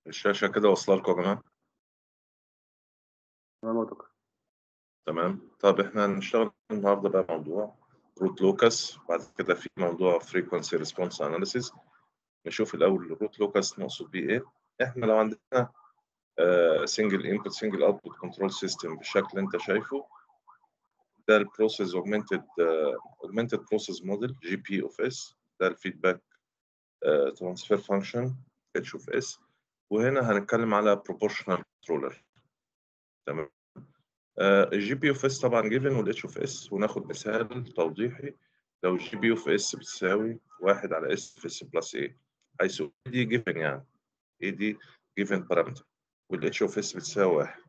الشاشة كده واصلة لكم يا جماعة؟ تمام يا دكتور. تمام. طب احنا هنشتغل النهارده بقى موضوع روت لوكس، بعد كده في موضوع فريكونسي ريسبونس اناليسيز. نشوف الاول الروت لوكس نقصد بيه ايه. احنا لو عندنا سنجل انبوت سنجل اوتبوت كنترول سيستم بالشكل اللي انت شايفه ده، البروسيس اوجمانتد بروسيس موديل جي بي اوف اس، ده الفيدباك ترانسفير فانكشن اتش اوف اس. وهنا هنتكلم على بروبورشنال كنترولر. تمام. الجي بي اوف اس طبعا جيفن والاتش اوف اس، وناخد مثال توضيحي. لو الجي بي اوف اس بتساوي 1 على اس في اس بلس ايه، حيث دي جيفن، يعني ايه دي جيفن بارامتر، والاتش اوف اس بتساوي 1.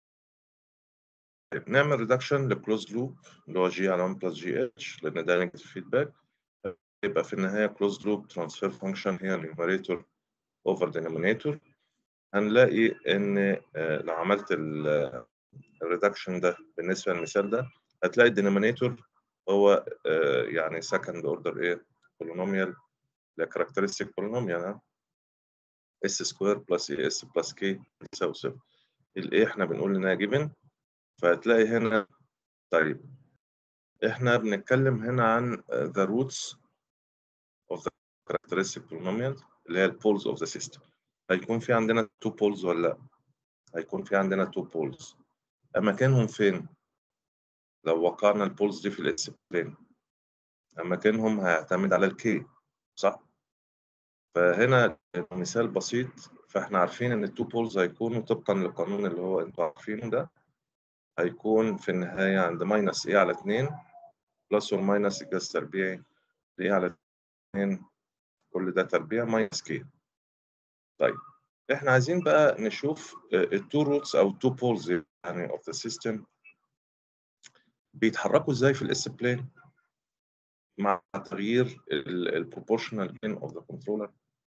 نعمل ريدكشن لكلوز لوب اللي هو جي على 1 بلس جي اتش، لان ده نيجاتيف فيدباك. يبقى في النهايه كلوز لوب ترانسفير فانكشن هي النيوميريتور اوفر دينومينيتور. هنلاقي ان لو عملت الريدكشن ده بالنسبه للمثال ده، هتلاقي الدينومينيتور هو يعني سكند اوردر ايه بولينوميال، كاركترستيك بولينوميال اس سكوير بلس اي اس بلس كي يساوي صفر. الايه احنا بنقول انها جيفن، فهتلاقي هنا. طيب احنا بنتكلم هنا عن the roots of the characteristic polynomial اللي هي البولز of the system. هيكون في عندنا two poles ولا لا؟ هيكون في عندنا two poles. اماكنهم فين؟ لو وقعنا البولز دي في الاكس بلين، اماكنهم هيعتمد على الكي، صح؟ فهنا مثال بسيط. فاحنا عارفين ان التو بولز هيكونوا طبقا للقانون اللي هو انتوا عارفينه ده، هيكون في النهايه عند ماينس اي على 2 بلس اور ماينس جذر تربيعي اي على 2، كل ده تربيع ماينس كي. طيب احنا عايزين بقى نشوف التو روتس او التو بولز يعني اوف ذا سيستم بيتحركوا ازاي في الاس بلين مع تغيير البروبورشنال جين اوف ذا كنترولر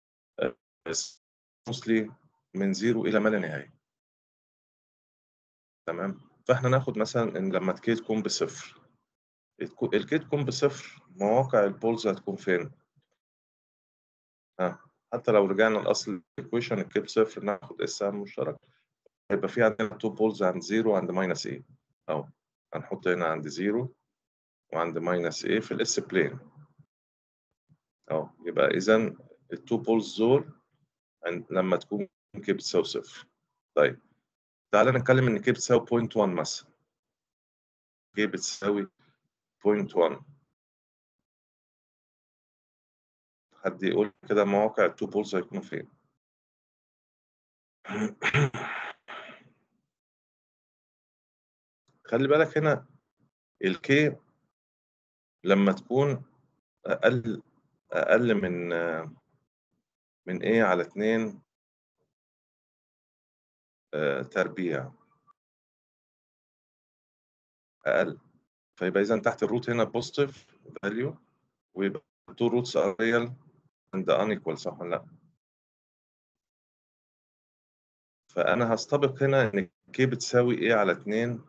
موستلي من 0 الى ما لا نهايه. تمام. فاحنا ناخد مثلا ان لما الكي تكون بصفر، الكي تكون بصفر، مواقع البولز هتكون فين؟ حتى لو رجعنا لاصل الايكويشن الكي بصفر، ناخد اس ام مشترك، هيبقى في عندنا تو بولز عند 0 وعند ماينس ايه، او هنحط هنا عند 0 وعند ماينس ايه في الاس بلين. يبقى اذا التو بولز دول لما تكون كي بتساوي صفر. طيب تعالى نتكلم ان كي بتساوي 0.1 مثلا، كي بتساوي 0.1. حد يقول كده مواقع التو بولز هيكونوا فين؟ خلي بالك هنا الكي لما تكون اقل من ايه على 2 تربيع، اقل. فيبقى اذا تحت الروت هنا بوزيتيف فاليو، ويبقى تو روتس ار ريال اند انيكوال، صح ولا لا؟ فانا هستبق هنا ان كي بتساوي ايه على 2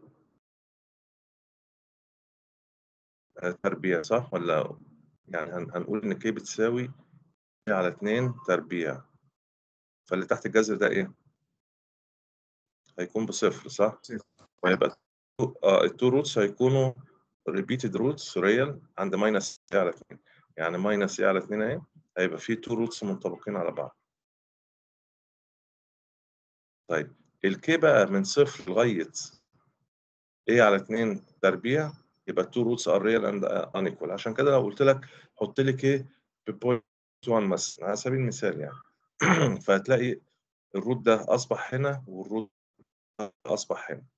تربيع، صح ولا؟ يعني هنقول ان كي بتساوي ايه على 2 تربيع، فاللي تحت الجذر ده ايه؟ هيكون بصفر، صح؟ وهيبقى التو روتس هيكونوا repeated roots real عند ماينس ايه على 2، يعني ماينس ايه على 2 اهي، هيبقى فيه تو روتس منطبقين على بعض. طيب الكي بقى من صفر لغايه ايه على 2 تربيع، يبقى التو روتس ار ريال اند انيكوال. عشان كده لو قلت لك حط لي كي ب 0.1 مثلا على سبيل المثال يعني فهتلاقي الروت ده اصبح هنا والروت ده اصبح هنا.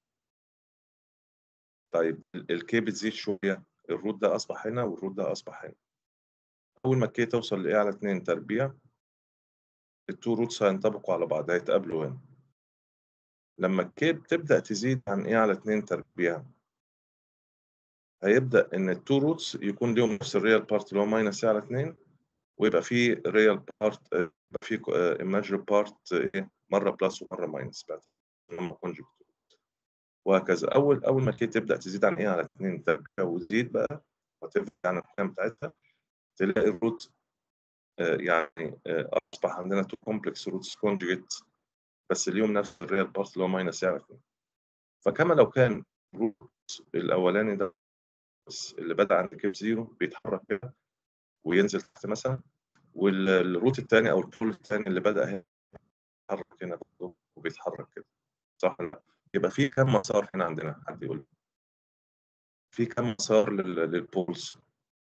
طيب الكي بتزيد شويه، الروت ده اصبح هنا والروت ده اصبح هنا. اول ما الكي توصل لايه على 2 تربيع، التو روتس هينطبقوا على بعض، هيتقابلوا هنا. لما الكي بتبدا تزيد عن ايه على 2 تربيع، هيبدا ان التو روتس يكون ليهم نفس الريال بارت اللي هو ماينس ايه على 2، ويبقى في ريال بارت، يبقى في ايماجري بارت ايه، مره بلس ومره ماينس بعد لما كونجكت، وهكذا. اول ما الكي تبدا تزيد عن ايه على 2 تربيع وتزيد بقى وترجع عن القيم بتاعتها، تلاقي الروت يعني اصبح عندنا تو كومبلكس روتس كونجكت بس اليوم نفس الريال بارت اللي هو ماينس يعني 2. فكما لو كان الروت الاولاني ده بس اللي بدا عند كيف 0 بيتحرك كده وينزل تحت مثلا، والروت الثاني او البول الثاني اللي بدا هنا بيتحرك هنا وبيتحرك كده، صح ولا لا؟ يبقى في كم مسار هنا عندنا؟ حد يقول لي في كم مسار للبولز؟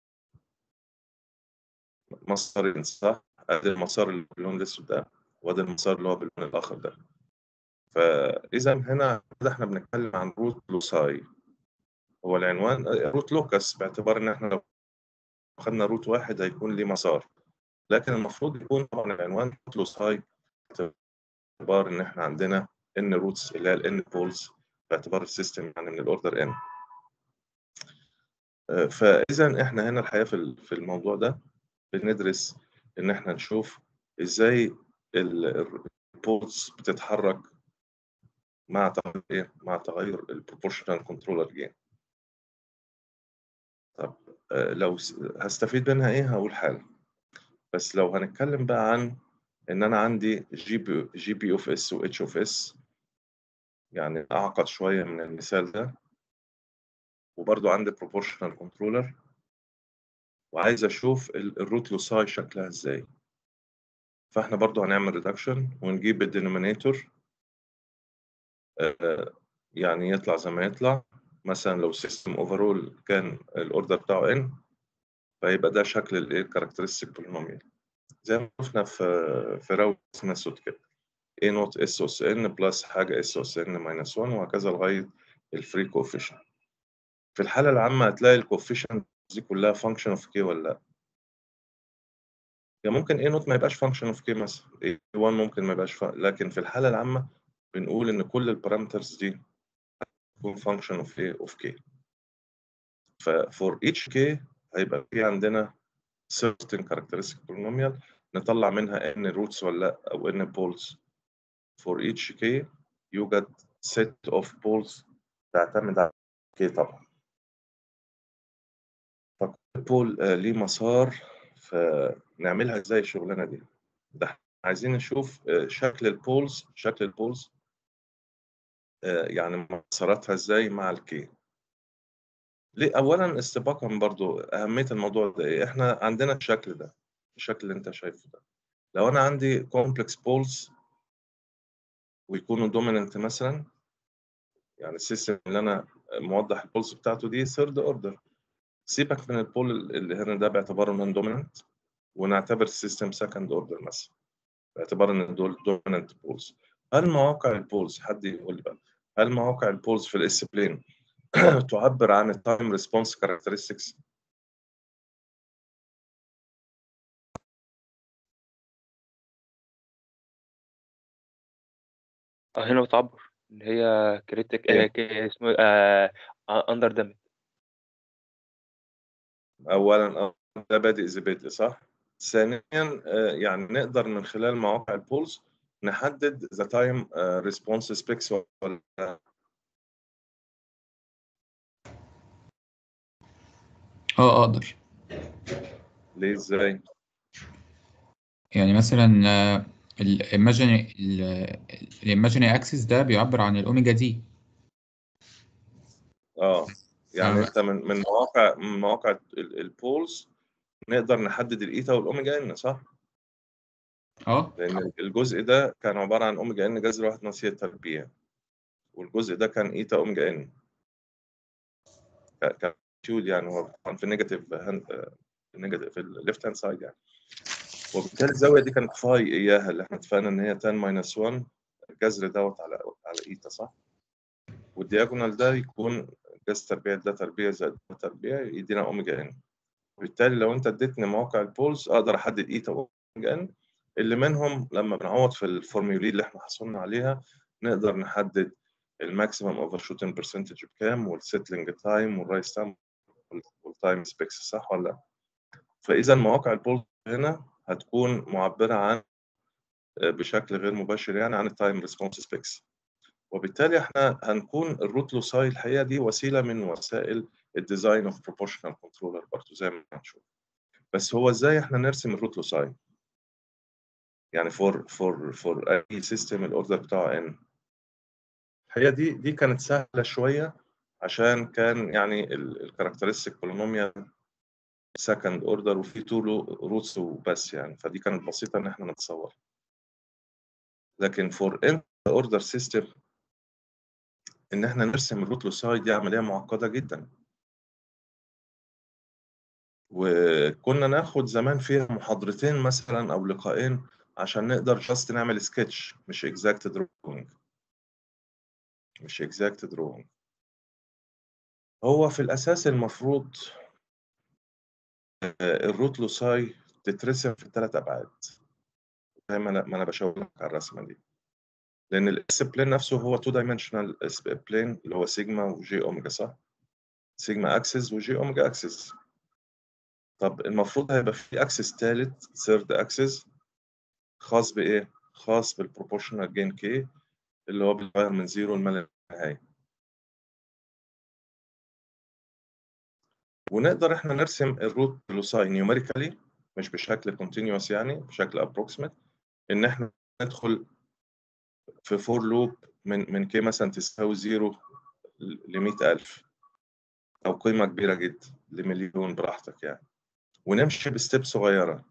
مسارين صح؟ ادي المسار اللي باللون الاسود ده، وادي المسار اللي هو باللون الاخر ده. فاذا هنا كده احنا بنتكلم عن روت لوساي. هو العنوان روت لوكس، باعتبار ان احنا لو خدنا روت واحد هيكون ليه مسار، لكن المفروض يكون طبعا العنوان روت لوساي، باعتبار ان احنا عندنا ان روتس اللي هي الان بولز، باعتبار السيستم يعني من الاوردر ان. فاذا احنا هنا الحقيقه في الموضوع ده بندرس ان احنا نشوف ازاي البولز بتتحرك مع تغير ايه؟ مع تغير البروبورشنال كنترولر جين. طب لو هستفيد منها ايه؟ هقول حاجه. بس لو هنتكلم بقى عن ان انا عندي جي بي اوف اس و اتش اوف اس، يعني اعقد شويه من المثال ده، وبرضو عندي بروبورشنال كنترولر، وعايز اشوف الروت لوساي شكلها ازاي. فاحنا برضو هنعمل ريدكشن ونجيب الدينومينيتور، يعني يطلع زي ما يطلع. مثلا لو سيستم اوفرول كان الاوردر بتاعه ان، فيبقى ده شكل الايه كاركترستيك بولينوميال، زي ما شفنا في راوت ميثود كده، A نوت اس اس ان بلس حاجه اس اس ان ماينس 1 وهكذا لغايه الفري كوفيشنت. في الحاله العامه هتلاقي الكوفيشنت دي كلها فانكشن اوف كي ولا لا؟ يعني ممكن A نوت ما يبقاش فانكشن اوف كي مثلا، A1 ممكن ما يبقاش لكن في الحاله العامه بنقول ان كل البارامترز دي تكون فانكشن اوف ايه اوف كي. ففور each k هيبقى في عندنا certain characteristic polynomial نطلع منها n roots ولا لا، او n poles. for each k يوجد set of poles تعتمد على k طبعا. فكل بول ليه مسار، فنعملها ازاي الشغلانه دي؟ ده احنا عايزين نشوف شكل البولز يعني مساراتها ازاي مع الكي. ليه؟ اولا استباقا برضو اهميه الموضوع ده ايه؟ احنا عندنا الشكل ده، الشكل اللي انت شايفه ده، لو انا عندي كومبلكس بولز ويكونوا دوميننت مثلا، يعني السيستم اللي انا موضح البولز بتاعته دي ثيرد اوردر، سيبك من البول اللي هنا ده باعتباره نون دوميننت، ونعتبر السيستم سكند اوردر مثلا باعتبار ان دول دوميننت بولز. هل مواقع البولز، حد يقول لي بقى، هل مواقع البولز في الاس بلين تعبر عن التايم ريسبونس كاركترستكس؟ هنا بتعبر اللي هي كريتيك ايه؟ اسمه اندر دامج. اولا ده بادئ ذي بدء صح. ثانيا يعني نقدر من خلال مواقع البولز نحدد ذا تايم ريسبونس سبيكس ولا لا؟ اقدر. ليه ازاي؟ يعني مثلا الايماجينري اكسس ده بيعبر عن الاوميجا دي. اه يعني انت من مواقع البولز نقدر نحدد الايتا والاوميجا ان صح؟ اه لان الجزء ده كان عباره عن اوميجا ان جذر 1 ناقص تربيع، والجزء ده كان ايتا اوميجا ان، كان ماتيود يعني هو كان في النيجاتيف في الليفت هاند سايد يعني. وبالتالي الزاويه دي كانت فاي اياها اللي احنا اتفقنا ان هي 10 ماينس 1 الجذر دوت على ايتا صح؟ والدياجونال ده يكون جذر تربيع ده تربيع زائد ده تربيع يدينا اوميجا ان. بالتالي لو انت اديتني مواقع البولز اقدر احدد ايتا واوميجا ان، اللي منهم لما بنعوض في الفورميولي اللي احنا حصلنا عليها نقدر نحدد الماكسيمم اوفر شوتنج برسنتج بكام، والسيتلينج تايم والرايس تايم والتايم سبيكس صح ولا لا؟ فاذا مواقع البولز هنا هتكون معبره عن بشكل غير مباشر يعني عن التايم ريسبونس سبيكس. وبالتالي احنا هنكون الروت لوساي الحقيقه دي وسيله من وسائل الديزاين اوف بروبورشنال كنترولر برضه زي ما هنشوف. بس هو ازاي احنا نرسم الروت لوساي؟ يعني فور اي سيستم الاوردر بتاعه ان. الحقيقه دي كانت سهله شويه عشان كان يعني الكاركترستيك بولينوميال سكند اوردر وفي تو روتس وبس يعني، فدي كانت بسيطه ان احنا نتصور. لكن فور ان اوردر سيستم ان احنا نرسم الروت لوساي دي عمليه معقده جدا، وكنا ناخد زمان فيها محاضرتين مثلا او لقاءين عشان نقدر جاست نعمل سكتش، مش اكزاكت دروينج. هو في الاساس المفروض الروت لوساي تترسم في 3 ابعاد زي ما انا بشاور لك على الرسمه دي، لان الاس بلين نفسه هو 2 دايمنشنال بلين اللي هو سيجما وجي اوميجا، صح؟ سيجما اكسس وجي اوميجا اكسس. طب المفروض هيبقى في اكسس ثالث، ثيرد اكسس، خاص بايه؟ خاص بالبروبورشنال جين كي اللي هو بيتغير من 0 لما لا نهايه. ونقدر احنا نرسم الروت لوساي نيوميريكالي، مش بشكل كونتينيوس يعني، بشكل ابروكسيمت، ان احنا ندخل في فور لوب من كي مثلا تساوي 0 ل 100,000 او قيمه كبيره جدا لمليون براحتك يعني، ونمشي بستيب صغيره.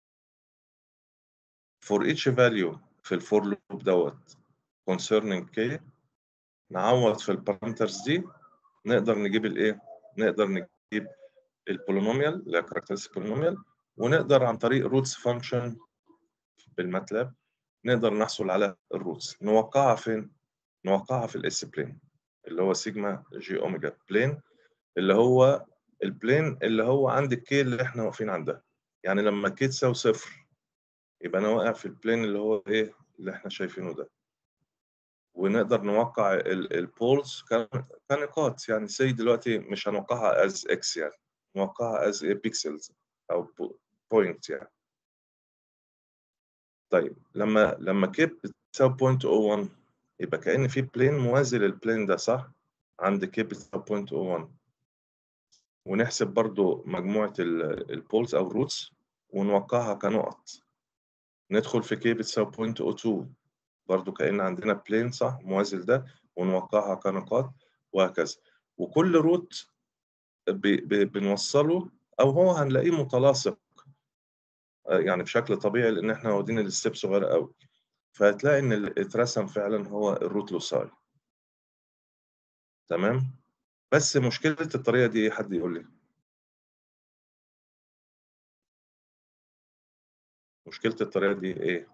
for each value في الفور لوب دوت concerning k نعوض في البارامترز دي، نقدر نجيب الايه؟ نقدر نجيب البولينوميال اللي هي كاركترستيك بولينوميال، ونقدر عن طريق روتس فانكشن بالماتلاب نقدر نحصل على الروتس. نوقعها فين؟ نوقعها في الاس بلين اللي هو سيجما جي اوميجا بلين، اللي هو البلين اللي هو عند الكي اللي احنا واقفين عندها. يعني لما كي تساوي 0 يبقى انا واقع في البلين اللي هو ايه اللي احنا شايفينه ده، ونقدر نوقع البولز كنقاط. يعني سي دلوقتي مش هنوقعها از اكس، يعني نوقعها از بيكسلز او بوينت يعني. طيب لما كي بتساوي 0.01 يبقى كأن في بلين موازي للبلين ده، صح؟ عند كي بتساوي 0.01، ونحسب برضو مجموعة البولز أو الروتس ونوقعها كنقط. ندخل في كي بتساوي 0.02 برضو كأن عندنا بلين، صح؟ موازي ده، ونوقعها كنقاط وهكذا. وكل روت بنوصله أو هو هنلاقيه متلاصق يعني بشكل طبيعي، لأن احنا واخدين الستيب صغيرة قوي، فهتلاقي إن اللي اترسم فعلا هو الروت لوساي. تمام؟ بس مشكلة الطريقة دي إيه؟ حد يقول لي مشكلة الطريقة دي إيه؟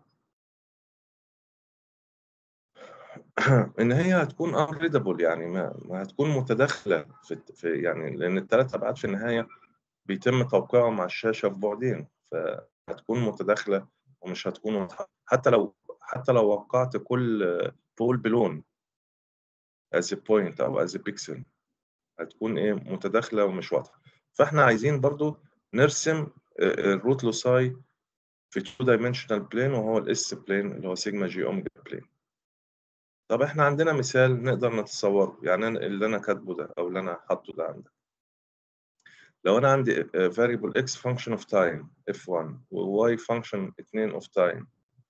إن هي هتكون unreadable، يعني ما هتكون متداخلة في يعني، لأن الثلاث أبعاد في النهاية بيتم توقيعهم مع الشاشة في بعدين، فهتكون متداخلة ومش هتكون واضحة. حتى لو وقعت كل بول بلون as a point أو as a pixel هتكون إيه متداخلة ومش واضحة. فإحنا عايزين برضو نرسم الروت لوساي في 2 dimensional plane وهو الاس بلين اللي هو سيجما جي اوميجا بلين. طب احنا عندنا مثال نقدر نتصوره، يعني اللي انا كاتبه ده او اللي انا حاطه ده عندك. لو انا عندي variable x function of time f1 و y function 2 of time،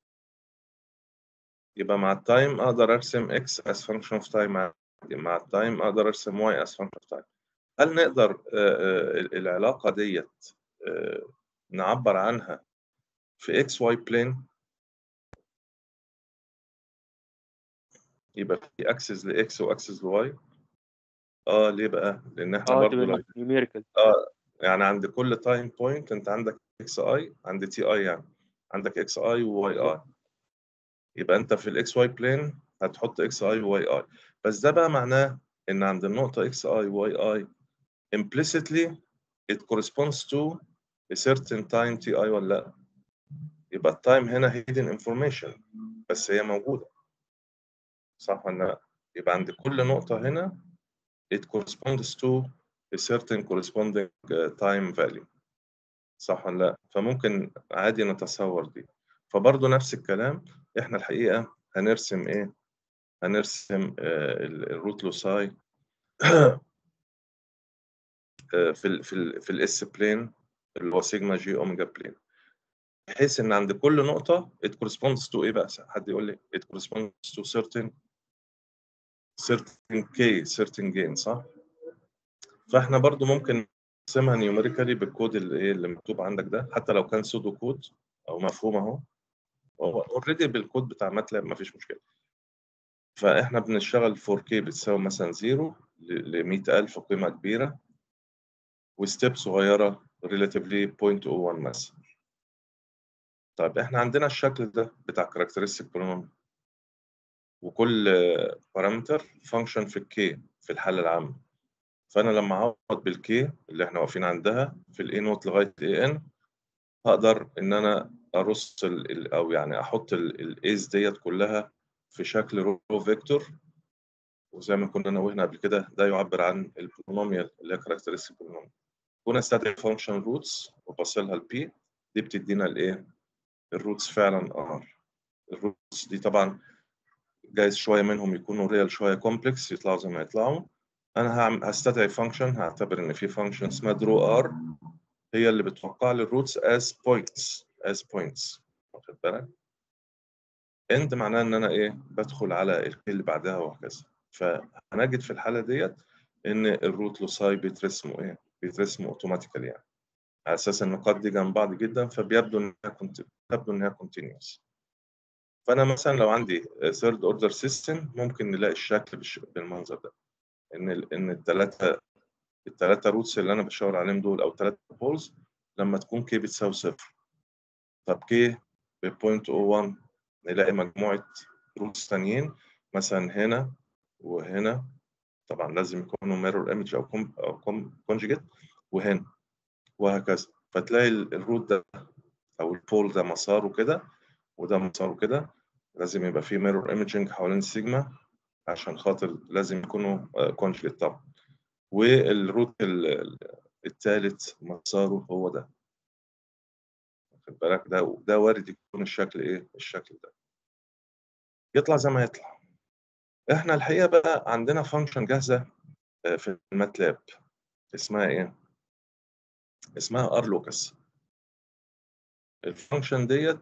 يبقى مع التايم اقدر ارسم x as function of time عادي، مع التايم اقدر ارسم y as function of time. هل نقدر العلاقة ديت نعبر عنها في x y plane؟ يبقى في اكسس لاكس واكسس لواي. ليه بقى؟ لان احنا برضو تبقى لو نيوميريكال. يعني عند كل تايم بوينت انت عندك اكس اي، عند تي اي يعني عندك اكس اي وواي اي، يبقى انت في الاكس واي بلين هتحط اكس اي وواي اي. بس ده بقى معناه ان عند النقطه اكس اي وواي اي implicitly it corresponds to a certain time تي اي ولا لا؟ يبقى التايم هنا hidden information بس هي موجوده، صح ولا لا؟ يبقى عند كل نقطه هنا it corresponds to a certain corresponding time value، صح ولا لا؟ فممكن عادي نتصور دي. فبرضه نفس الكلام، احنا الحقيقة هنرسم ايه؟ هنرسم الروت لوساي في الاس بلين اللي هو سيجما جي اوميجا بلين. بحيث ان عند كل نقطه it corresponds to ايه بقى؟ حد يقول لي it corresponds to certain certain gain، صح؟ فاحنا برضو ممكن نقسمها نيوميريكالي بالكود اللي مكتوب عندك ده، حتى لو كان سودو كود او مفهوم اهو، هو اوريدي بالكود بتاع ماتلاب مفيش مشكله. فاحنا بنشتغل 4K بتساوي مثلا 0 ل 100,000 قيمه كبيره، وستيب صغيره ريلاتيفلي 0.01 مثلا. طيب احنا عندنا الشكل ده بتاع كاركترستيك بولينوميال، وكل بارامتر فانكشن في الكي في الحاله العامه. فانا لما اعوض بالكي اللي احنا واقفين عندها في الاي نوت لغايه اي ان، هقدر ان انا ارص او يعني احط الايز ديت كلها في شكل رو فيكتور، وزي ما كنا نوهنا قبل كده ده يعبر عن البولينوميال اللي هي كاركترستيك بولينوميال. كنا استدعي فانكشن روتس وبصلها البي، دي بتدينا الايه؟ الروتس فعلا ار. الروتس دي طبعا جايز شويه منهم يكونوا ريال شويه كومبلكس، يطلعوا زي ما يطلعوا. انا هستدعي فانكشن، هعتبر ان في فانكشن اسمها درو ار هي اللي بتوقع لي الروتس as points. واخد بالك؟ end معناه ان انا ايه؟ بدخل على الكي اللي بعدها وهكذا. فهنجد في الحاله ديت ان الروت لوساي بيترسموا ايه؟ بيترسموا اوتوماتيكالي، يعني على اساس ان النقاط دي جنب بعض جدا، فبيبدو انها كونتينيوس. فانا مثلا لو عندي ثيرد اوردر سيستم ممكن نلاقي الشكل بالمنظر ده، ان الثلاثه روتس اللي انا بشاور عليهم دول او ثلاثه بولز لما تكون كي بتساوي 0. طب كي ب 0.01 نلاقي مجموعه روتس ثانيين مثلا هنا وهنا، طبعا لازم يكونوا ميرور ايمج او كونجيجيت، وهنا وهكذا. فتلاقي الروت ده او البول ده مساره كده وده مساره كده، لازم يبقى فيه ميرور ايمجنج حوالين السيجما عشان خاطر لازم يكونوا كونجيجيت طبعا. والروت الثالث مساره هو ده. واخد بالك؟ ده وارد يكون الشكل ايه؟ الشكل ده يطلع زي ما يطلع. احنا الحقيقه بقى عندنا فانكشن جاهزه في الماتلاب اسمها ايه؟ اسمها ار لوكس. الفانكشن ديت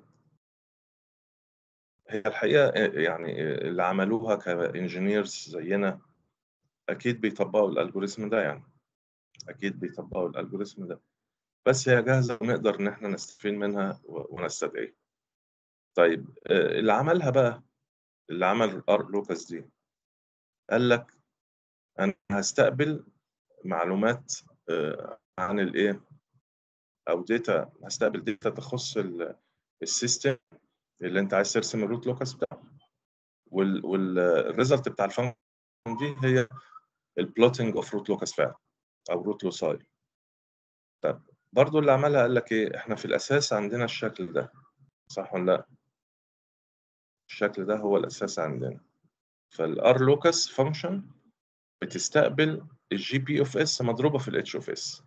هي الحقيقه يعني اللي عملوها كانجينيرز زينا اكيد بيطبقوا الالجوريزم ده، يعني اكيد بيطبقوا الالجوريزم ده، بس هي جاهزه ونقدر ان احنا نستفيد منها ونستدعيها. طيب اللي عملها بقى، اللي عمل ار لوكس دي، قال لك انا هستقبل معلومات عن الايه، او داتا، هستقبل داتا تخص السيستم اللي انت عايز ترسم الروت لوكس بتاعه، والريزلت بتاع الفانكشن دي هي البلوتنج اوف روت لوكس فعلا او روت لوساي. طب برضو اللي عملها قال لك ايه؟ احنا في الاساس عندنا الشكل ده، صح ولا لا؟ الشكل ده هو الاساس عندنا. فالار لوكس فانكشن بتستقبل الجي بي اوف اس مضروبه في الاتش اوف اس،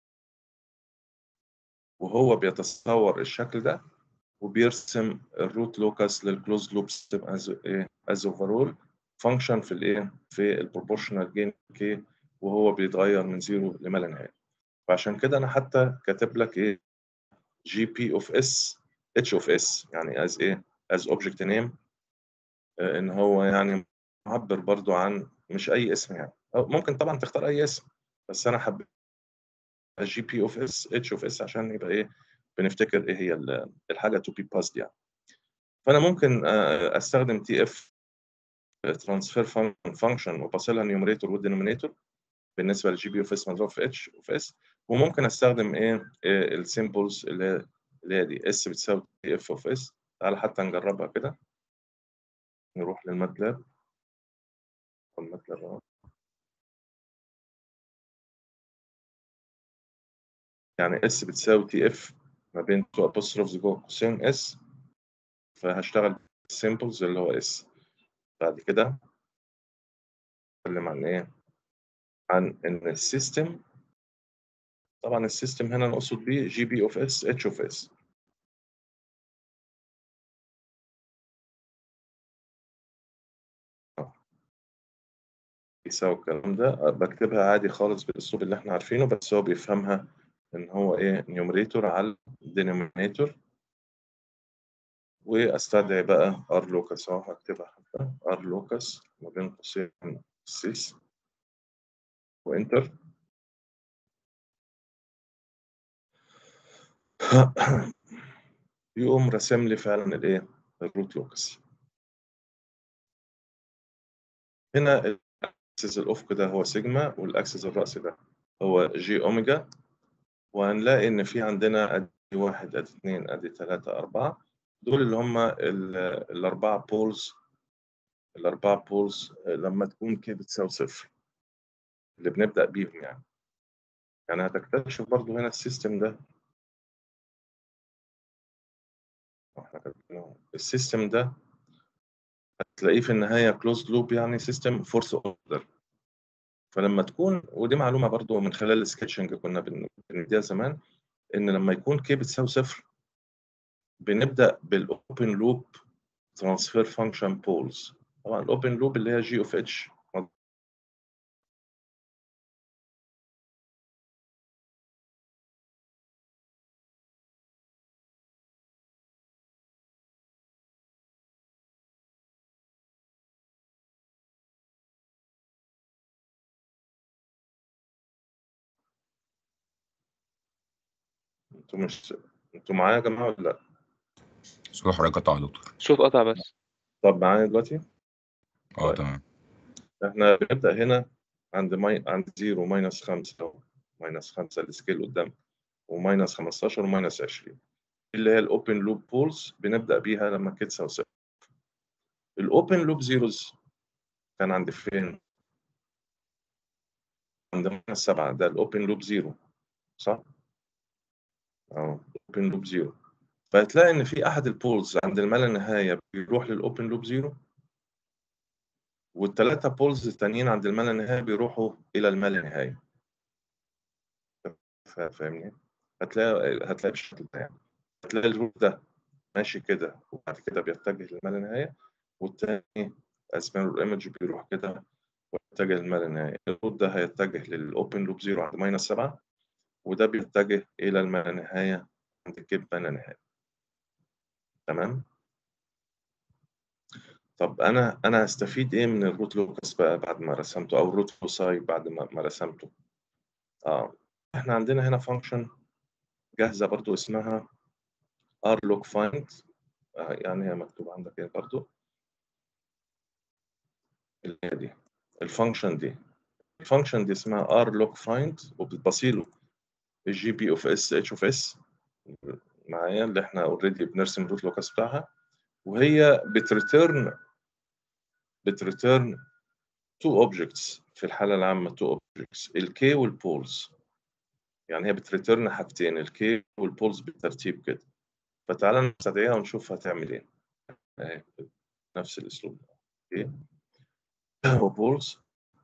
وهو بيتصور الشكل ده وبيرسم الروت لوكس للكلوز لوب سيستم از ايه؟ از اوفرول فانكشن في الايه؟ في البروبورشنال جين كي، وهو بيتغير من 0 لما لا نهايه. فعشان كده انا حتى كاتب لك ايه؟ جي بي اوف اس اتش اوف اس، يعني از ايه؟ از اوبجكت نيم، ان هو يعني معبر برضو عن مش اي اسم يعني، أو ممكن طبعا تختار اي اسم، بس انا حبيت جي بي اوف اس اتش اوف اس عشان يبقى ايه؟ بنفتكر ايه هي الحاجه تو بي باسد يعني. فانا ممكن استخدم تي اف ترانسفير فانكشن وبصلها نيوميريتور والدينومينيتور بالنسبه للجي بي اوف اس مضروب في اتش اوف اس، وممكن استخدم ايه؟ السيمبلز اللي هي دي اس بتساوي تي اف اوف اس. تعالى حتى نجربها كده، نروح للماتلاب. يعني اس بتساوي تي اف ما بين تو ابوستروفز جوه قوسين اس، فهشتغل سيمبلز اللي هو اس. بعد كده اتكلم عن ايه؟ عن ان السيستم، طبعا السيستم هنا نقصد بيه جي بي اوف اس اتش اوف اس. يساوي الكلام ده، بكتبها عادي خالص بالاسلوب اللي احنا عارفينه، بس هو بيفهمها ان هو ايه؟ نيوميريتور على دينومينيتور، واستدعي بقى ار لوكس اهو، هكتبها حتى ار لوكس ما بين قوسين سيس وانتر. يقوم راسم لي فعلا الايه الروت لوكس. هنا الاكسس الافقي ده هو سيجما، والاكسس الرأسي ده هو جي اوميجا، وهنلاقي ان في عندنا ادي 1 ادي 2 ادي 3 4، دول اللي هم الاربعه بولز. الاربعه بولز لما تكون كي بتساوي صفر اللي بنبدأ بيهم يعني هتكتشف برضو هنا السيستم ده، السيستم ده هتلاقيه في النهاية كلوز لوب، يعني سيستم فورس اوردر. فلما تكون، ودي معلومة برضو من خلال السكتشنج كنا بنديها زمان، ان لما يكون كي بتساوي صفر بنبدأ بالاوبن لوب ترانسفير فانكشن بولز. طبعا الاوبن لوب اللي هي جي اوف اتش. انتوا معايا يا جماعة ولا لا؟ صوت حضرتك قطع يا دكتور. صوت قطع بس. طب معايا دلوقتي؟ طيب. تمام. احنا بنبدأ هنا عند 0 ماينس 5 ماينس 5 السكيل قدام، وماينس 15 وماينس 20 اللي هي الاوبن لوب بولز بنبدأ بيها لما كي تساوي صفر. الاوبن لوب زيروز كان عند فين؟ عند ماينس 7، ده الاوبن لوب زيرو صح؟ اوبن لوب زيرو. فهتلاقي ان في احد البولز عند الما لا نهايه بيروح للاوبن لوب زيرو، والثلاثه بولز التانيين عند الما لا نهايه بيروحوا الى الما لا نهايه. فاهمني؟ هتلاقي بالشكل ده هتلاقي الروت ده ماشي كده، وبعد كده بيتجه للما لا نهايه، والتاني اسمه الايمج بيروح كده ويتجه للما لا نهايه. الروت ده هيتجه للاوبن لوب زيرو عند ماينس 7، وده بيتجه الى الما لا نهايه عند الكيب ما لا نهايه. تمام؟ طب انا هستفيد ايه من الروت لوكس بقى بعد ما رسمته، او الروت فوساي بعد ما رسمته؟ احنا عندنا هنا فانكشن جاهزه برضو اسمها rlock find. يعني هي مكتوب عندك ايه برضو، اللي هي دي الفانكشن دي اسمها rlock find، وبتبصيله الجي بي اوف اس اتش اوف اس معايا اللي احنا اوريدي بنرسم الروت لوكس بتاعها، وهي بتريتيرن تو اوبجكتس في الحاله العامه، تو اوبجكتس الكي والبولز. يعني هي بتريتيرن حاجتين، الكي والبولز بالترتيب كده. فتعالى نستدعيها ونشوف هتعمل ايه. اهي نفس الاسلوب ده، اوكي، وبولز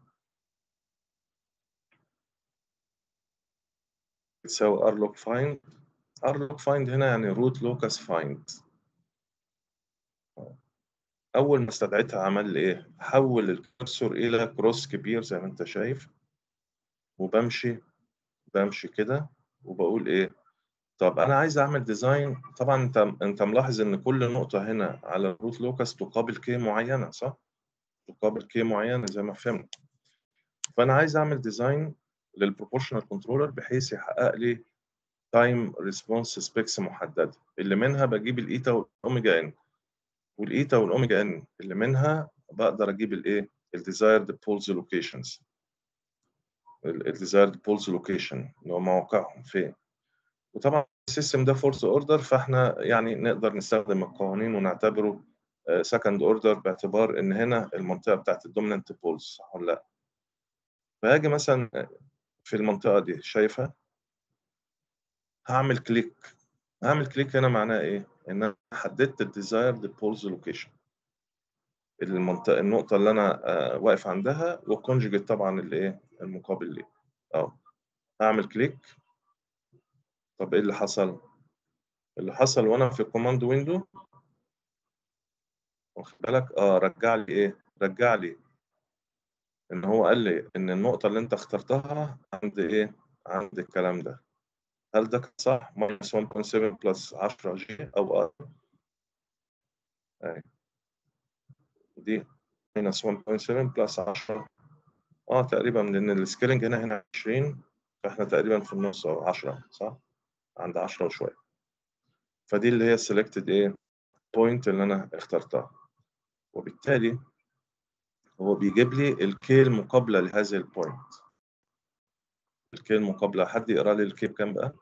بتساوي ارلوك فايند. ارلوك فايند هنا يعني روت لوكس فايند. اول ما استدعيتها عمل لي ايه؟ حول الكرسور الى كروس كبير زي ما انت شايف، بمشي كده وبقول ايه؟ طب انا عايز اعمل ديزاين. طبعا انت ملاحظ ان كل نقطه هنا على الروت لوكس تقابل كي معينه، صح؟ تقابل كي معينه زي ما فهمنا. فانا عايز اعمل ديزاين للبروبورشنال كنترولر بحيث يحقق لي تايم ريسبونس سبيكس محدده، اللي منها بجيب الايتا والاوميجا ان، والايتا والاوميجا ان اللي منها بقدر اجيب الايه؟ الديزايرد بولز لوكيشنز. الديزايرد بولز لوكيشن اللي هو مواقعهم فين. وطبعا السيستم ده فورس اوردر، فاحنا يعني نقدر نستخدم القوانين ونعتبره سكند اوردر، باعتبار ان هنا المنطقه بتاعت الدوميننت بولز، صح ولا لا؟ فهاجي مثلا في المنطقه دي شايفها، هعمل كليك هنا معناها ايه؟ ان انا حددت الديزايرد بولز لوكيشن، النقطه اللي انا واقف عندها، والكونجيجيت طبعا اللي ايه المقابل ليه. هعمل كليك. طب ايه اللي حصل؟ اللي حصل وانا في الكوماند ويندو، واخد بالك، رجع لي ايه؟ رجع لي ان هو قال لي ان النقطه اللي انت اخترتها عند ايه؟ عند الكلام ده. هل ده كان صح؟ -1.7 بلس 10 جي او ار. اهي دي ماينس 1.7 بلس 10 تقريبا، لان السكيلنج هنا 20، فاحنا تقريبا في النص اهو 10 صح؟ عند 10 وشويه. فدي اللي هي السلكتد ايه بوينت اللي انا اخترتها، وبالتالي هو بيجيب لي الكي المقابله لهذه البوينت. الكي المقابله، حد يقرا لي الكي بكام بقى؟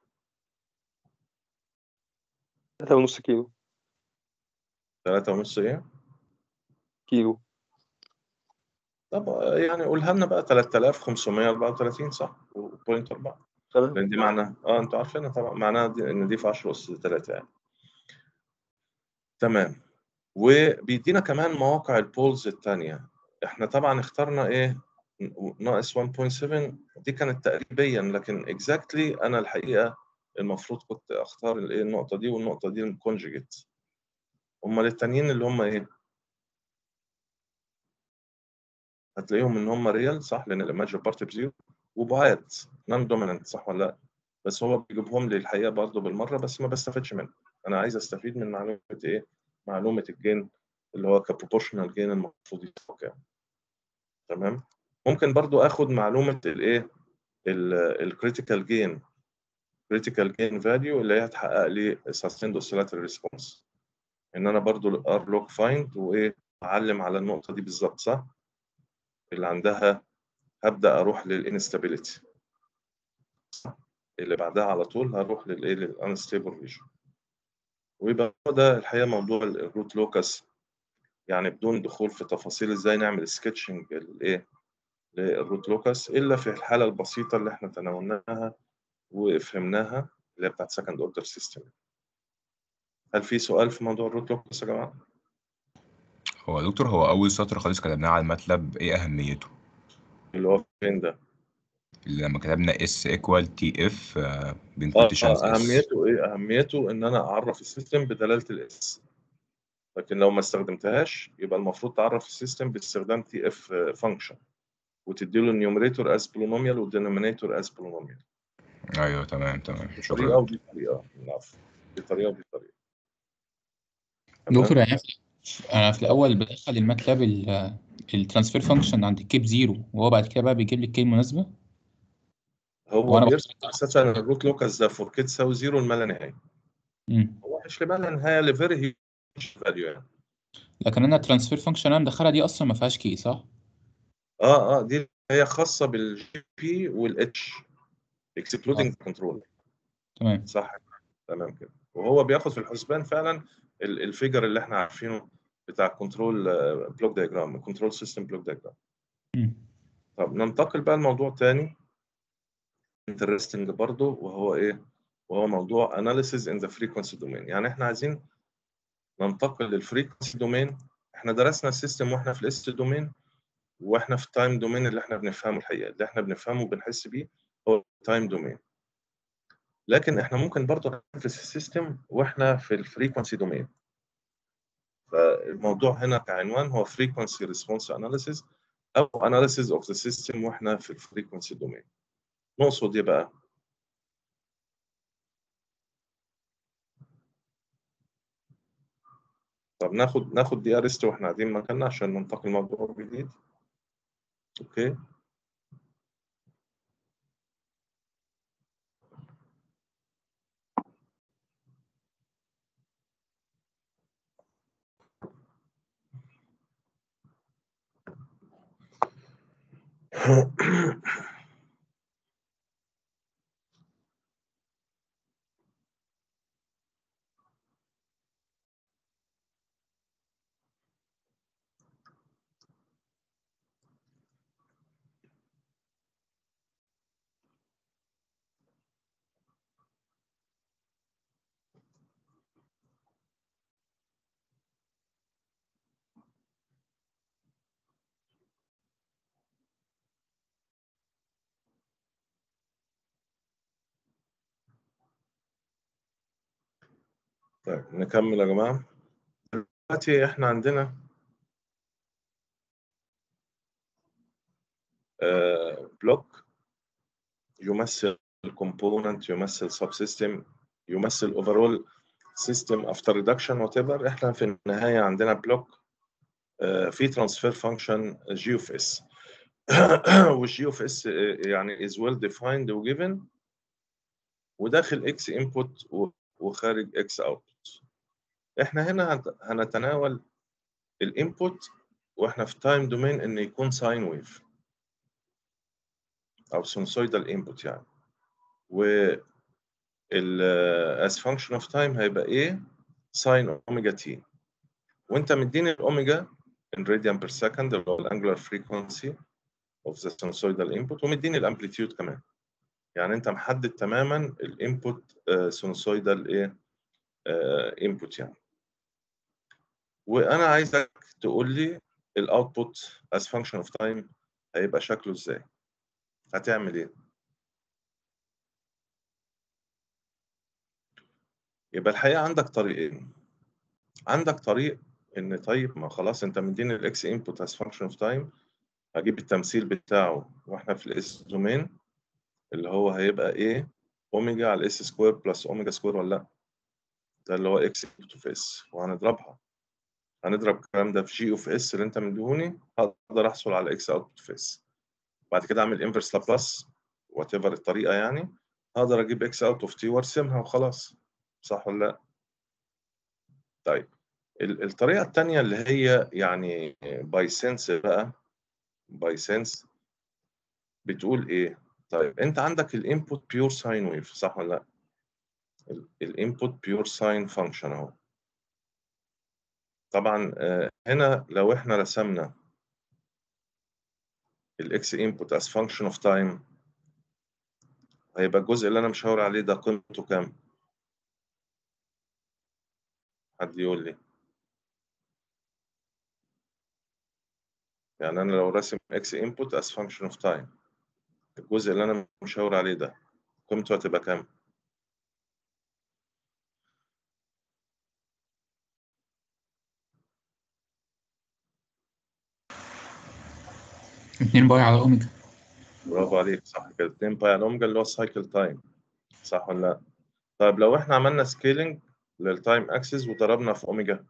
3.5 كيلو. 3.5 ايه؟ كيلو. طب يعني قولها لنا بقى 3534 صح؟ وبوينت 4. تمام. لان دي معناها انتوا عارفينها طبعا، معناها ان دي في 10 اس 3 يعني. تمام. وبيدينا كمان مواقع البولز الثانيه. احنا طبعا اخترنا ايه؟ ناقص 1.7 دي كانت تقريبيا، لكن اكزاكتلي انا الحقيقه المفروض كنت اختار الايه النقطه دي والنقطه دي الكونجيجيت. امال التانيين اللي هم ايه؟ هتلاقيهم ان هم ريال صح، لان الايماجر بارت بزيرو، وبعاد نون دوميننت صح ولا لا؟ بس هو بيجيبهم لي الحقيقه برضه بالمره، بس ما بستفدش منه. انا عايز استفيد من معلومه ايه؟ معلومه الجين اللي هو كبروبورشنال جين المفروض يساوي كام. تمام. ممكن برضه اخد معلومه الايه؟ الكريتيكال جين، كريتيكال جين فاليو اللي هي هتحقق لي سستيند اوسيلاتوري ريسبونس. ان انا برضه ار لوك فايند وايه اعلم على النقطه دي بالظبط صح؟ اللي عندها هبدا اروح للانستابيليتي، اللي بعدها على طول هروح للايه للانستيبل ريجن. ويبقى ده الحقيقه موضوع الروت لوكس، يعني بدون دخول في تفاصيل ازاي نعمل سكتشنج الايه للروت لوكس، الا في الحاله البسيطه اللي احنا تناولناها وفهمناها اللي هي بتاعت سكند اوردر سيستم. هل في سؤال في موضوع الروت لوكس يا جماعه؟ هو يا دكتور، هو أول سطر خالص كتبناه على الماتلاب إيه أهميته؟ اللي هو فين ده؟ اللي لما كتبنا S equal TF بين quotations S. اهميته ايه؟ اهميته ان انا اعرف السيستم بدلاله الاس، لكن لو ما استخدمتهاش يبقى المفروض تعرف السيستم باستخدام تي اف فانكشن، وتدي له النيوميريتور از بولينوميال والدينومينيتور از بولينوميال. أيوه تمام دي طريقه شكرا. ودي طريقه، العفو. دي طريقه ودي طريقه. دكتور تمام. يعني انا في الاول بدخل الماتلاب الترانسفير فانكشن عند الكيب زيرو، وهو بعد كده بقى بيجيب لي الكي المناسبه. هو وانا بيرسم اساسا الروت لوكس ده فور كي تساوي زيرو لما لا نهايه. هو مش لما لا نهايه لفيري هيوج فاليو يعني. لكن انا الترانسفير فانكشن انا مدخلها دي اصلا ما فيهاش كي صح؟ دي هي خاصه بالجي بي والاتش اكسكلودنج كنترول. تمام. صح. تمام كده. وهو بياخد في الحسبان فعلا الفيجر اللي احنا عارفينه بتاع الكنترول بلوك دايجرام، كنترول سيستم بلوك دايجرام. طب ننتقل بقى لموضوع تاني انترستنج برضه، وهو ايه؟ وهو موضوع analysis in the frequency domain. يعني احنا عايزين ننتقل للفريكونسي دومين. احنا درسنا السيستم واحنا في الاس دومين، واحنا في التايم دومين اللي احنا بنفهمه الحقيقه، اللي احنا بنفهمه وبنحس بيه هو التايم دومين. لكن احنا ممكن برضه ندرس السيستم واحنا في الفريكونسي دومين. فالموضوع هنا كعنوان هو frequency response analysis او analysis of the system واحنا في الفريكونسي دومين. نقصد ايه بقى؟ طب ناخد دقيقه ريست واحنا قاعدين مكاننا عشان ننتقل لموضوع جديد. اوكي. طيب نكمل يا جماعه. دلوقتي احنا عندنا بلوك يمثل كومبوننت، يمثل سب سيستم، يمثل اوفرول سيستم افتر ريدكشن وات ايفر، احنا في النهايه عندنا بلوك في ترانسفير فانكشن جي اوف اس والجي اوف اس يعني از ويل ديفايند وجيفن، وداخل اكس انبوت وخارج اكس اوتبوت. احنا هنا هنتناول الانبوت واحنا في تايم دومين ان يكون ساين ويف او سينوسويدال انبوت يعني، و as function of time هيبقى ايه؟ ساين اوميجا تي، وانت مديني الاوميجا in radian per second اللي هو الانجلر frequency of the sinusoidal input، ومديني الامبليتيود كمان. يعني انت محدد تماما الانبوت sinusoidal ايه input يعني. وانا عايزك تقول لي الاوتبوت as function of time هيبقى شكله ازاي؟ هتعمل ايه؟ يبقى الحقيقه عندك طريقين. عندك طريق ان طيب ما خلاص انت مديني الاكس انبوت as function of time، هجيب التمثيل بتاعه واحنا في الاس دومين اللي هو هيبقى ايه؟ اوميجا على الاس سكوير بلس اوميجا سكوير ولا لا؟ ده اللي هو اكس انبوت اوف اس، وهنضربها. هنضرب الكلام ده في جي اوف اس اللي انت مديهوني، هقدر احصل على اكس اوتبوت اوف اس. بعد كده اعمل انفرس لابلاس وات ايفر الطريقه يعني، هقدر اجيب اكس اوت اوف تي وارسمها وخلاص. صح ولا لا؟ طيب الطريقه الثانيه اللي هي يعني باي سنس بقى، باي سنس بتقول ايه؟ طيب انت عندك الانبوت بيور ساين ويف، صح ولا لا؟ الانبوت بيور ساين فانكشن اهو. طبعا هنا لو احنا رسمنا الاكس انبوت as function of time، هيبقى الجزء اللي انا مشاور عليه ده قيمته كام؟ حد يقول لي. يعني انا لو راسم اكس انبوت as function of time، الجزء اللي انا مشاور عليه ده قيمته هتبقى كام؟ 2 باي على اوميجا. برافو عليك، صح كده، 2 باي على اوميجا اللي هو السايكل تايم، صح ولا لا؟ طيب لو احنا عملنا سكيلينج للتايم اكسس وضربنا في اوميجا،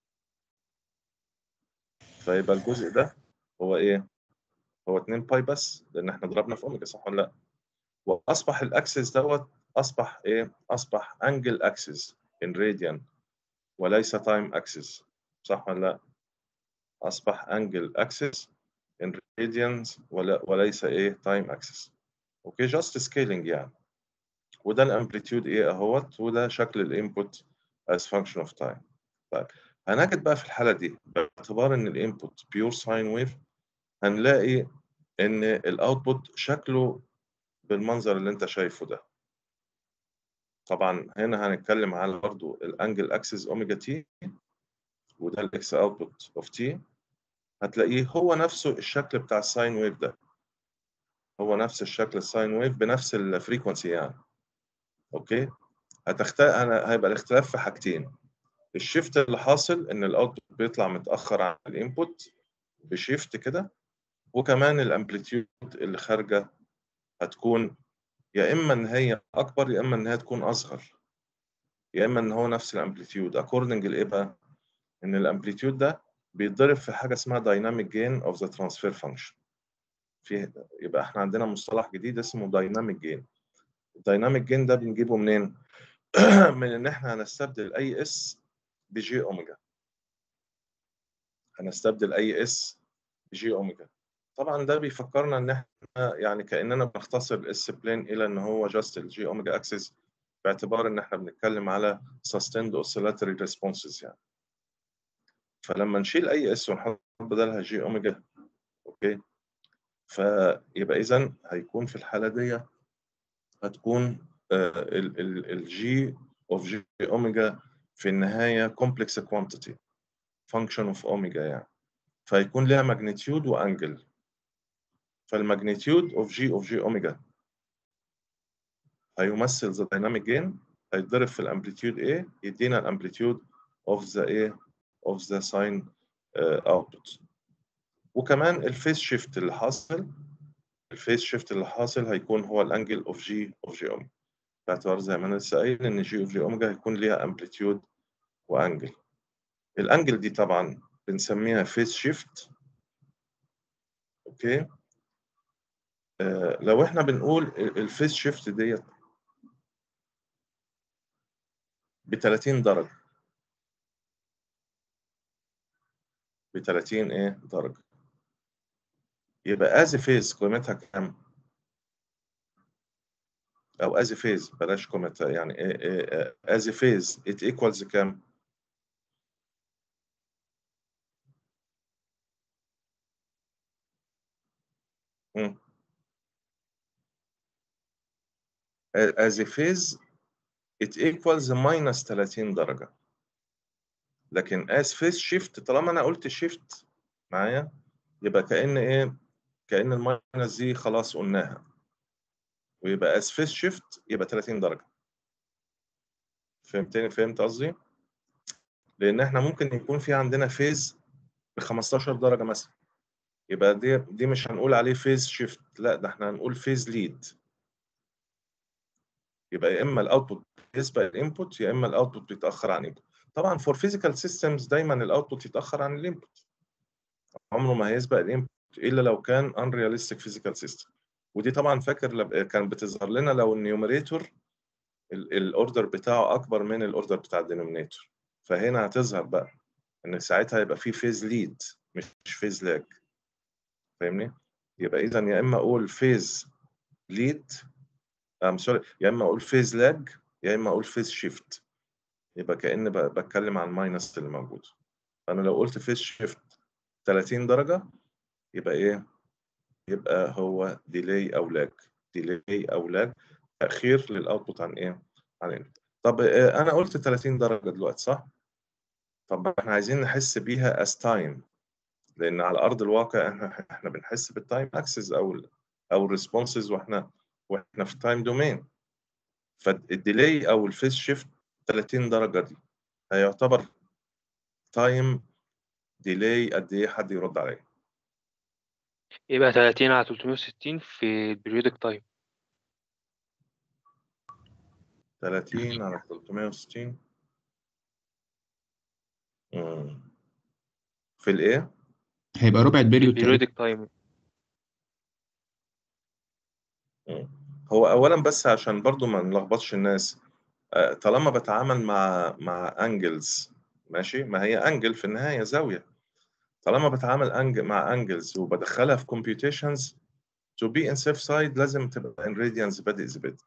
فيبقى الجزء ده هو ايه؟ هو 2 باي بس، لان احنا ضربنا في اوميجا، صح ولا لا؟ واصبح الاكسس دوت اصبح ايه؟ اصبح انجل اكسس ان راديان وليس تايم اكسس، صح ولا لا؟ اصبح انجل اكسس ان راديانز وليس ايه؟ تايم اكسس. اوكي، جاست سكيلينج يعني. وده الامبليتيود ايه اهوت، وده شكل الانبوت as function of time. طيب هنجد بقى في الحاله دي باعتبار ان الانبوت بيور ساين ويف، هنلاقي ان الاوتبوت شكله بالمنظر اللي انت شايفه ده. طبعا هنا هنتكلم على برضه الانجل اكسس اوميجا تي، وده الاكس اوتبوت اوف تي. هتلاقيه هو نفسه الشكل بتاع الساين ويف ده، هو نفس الشكل الساين ويف بنفس الفريكونسي يعني. اوكي، هيبقى الاختلاف في حاجتين. الشيفت اللي حاصل ان الاوتبوت بيطلع متاخر عن الانبوت بشيفت كده، وكمان الامبليتيود اللي خارجه هتكون يا اما ان هي اكبر يا اما ان هي تكون اصغر، يا اما ان هو نفس الامبليتيود. اكوردنج لايه بقى؟ ان الامبليتيود ده بيتضرب في حاجه اسمها دايناميك جين اوف ذا ترانسفير فانكشن. يبقى احنا عندنا مصطلح جديد اسمه دايناميك جين. الدايناميك جين ده بنجيبه منين؟ من ان احنا هنستبدل اي اس بجي اوميجا. هنستبدل اي اس بجي اوميجا. طبعا ده بيفكرنا ان احنا يعني كاننا بنختصر الاس بلين الى ان هو جاست الجي اوميجا اكسس، باعتبار ان احنا بنتكلم على sustained oscillatory responses يعني. فلما نشيل اي اس ونحط بدلها جي اوميجا، اوكي، فيبقى اذا هيكون في الحاله دي هتكون الجي اوف جي اوميجا في النهايه كومبلكس كوانتيتي فانكشن اوف اوميجا يعني، فيكون لها ماجنتيود وانجل. فالماجنتيود اوف جي اوميجا هيمثل ذا دايناميك جين، هيتضرب في الامبليتيود A يدينا الامبليتيود اوف ذا ايه؟ اوف ذا ساين اوتبوت. وكمان الفيس شيفت اللي حاصل، الفيس شيفت اللي حاصل هيكون هو الانجل اوف جي اوميجا. باعتبار زي ما انا لسه قايل ان جي اوف جي اوميجا هيكون ليها امبليتيود وانجل. الانجل دي طبعا بنسميها فيز شيفت. اوكي. لو احنا بنقول الفيز شيفت ديت ب 30 درجه، ب 30 درجه، يبقى از فيز قيمتها كام؟ او از فيز بلاش قيمتها، يعني از فيز ات ايكوالز كام؟ as a phase it equals minus 30 درجة. لكن as phase shift طالما أنا قلت shift معايا يبقى كأن الماينس دي خلاص قلناها، ويبقى as phase shift يبقى 30 درجة. فهمت قصدي؟ لأن احنا ممكن يكون في عندنا phase ب 15 درجة مثلا، يبقى دي مش هنقول عليه phase shift، لا ده احنا هنقول phase lead. يبقى يا اما الاوتبوت يسبق الانبوت يا اما الاوتبوت بيتاخر عن الانبوت. طبعا فور فيزيكال سيستمز دايما الاوتبوت يتاخر عن الانبوت، عمره ما هيسبق الانبوت الا لو كان unrealistic physical system. ودي طبعا فاكر كانت بتظهر لنا لو النيوميريتور الاوردر بتاعه اكبر من الاوردر بتاع الدينومينيتور، فهنا هتظهر بقى ان ساعتها يبقى في فيز ليد مش فيز لاج. فاهمني؟ يبقى اذا يا اما اقول فيز ليد سوري، يا اما اقول فيز لاج يا اما اقول فيز شيفت، يبقى كأن بتكلم عن الماينس اللي موجود. فانا لو قلت فيز شيفت 30 درجه يبقى يبقى هو ديلي او لاج، ديلي او لاج، تاخير للاوتبوت عن الانبوت. طب انا قلت 30 درجه دلوقتي صح؟ طب احنا عايزين نحس بيها as time، لان على ارض الواقع احنا بنحس بالتايم اكسس او الريسبونسز واحنا في التايم دومين. فالديلي او الفيز شيفت 30 درجه دي هيعتبر تايم ديلي قد ايه؟ حد يرد عليا. يبقى 30 على 360 في البريودك تايم. 30 على 360 في الايه؟ هيبقى ربع في البريود تقريبا. البريودك تايم. هو اولا بس عشان برضو ما نلخبطش الناس، طالما بتعامل مع انجلز ماشي، ما هي انجل في النهايه زاويه، طالما بتعامل مع انجلز وبدخلها في كومبيوتيشنز to be in safe side لازم تبقى in radians بادئ زبادي.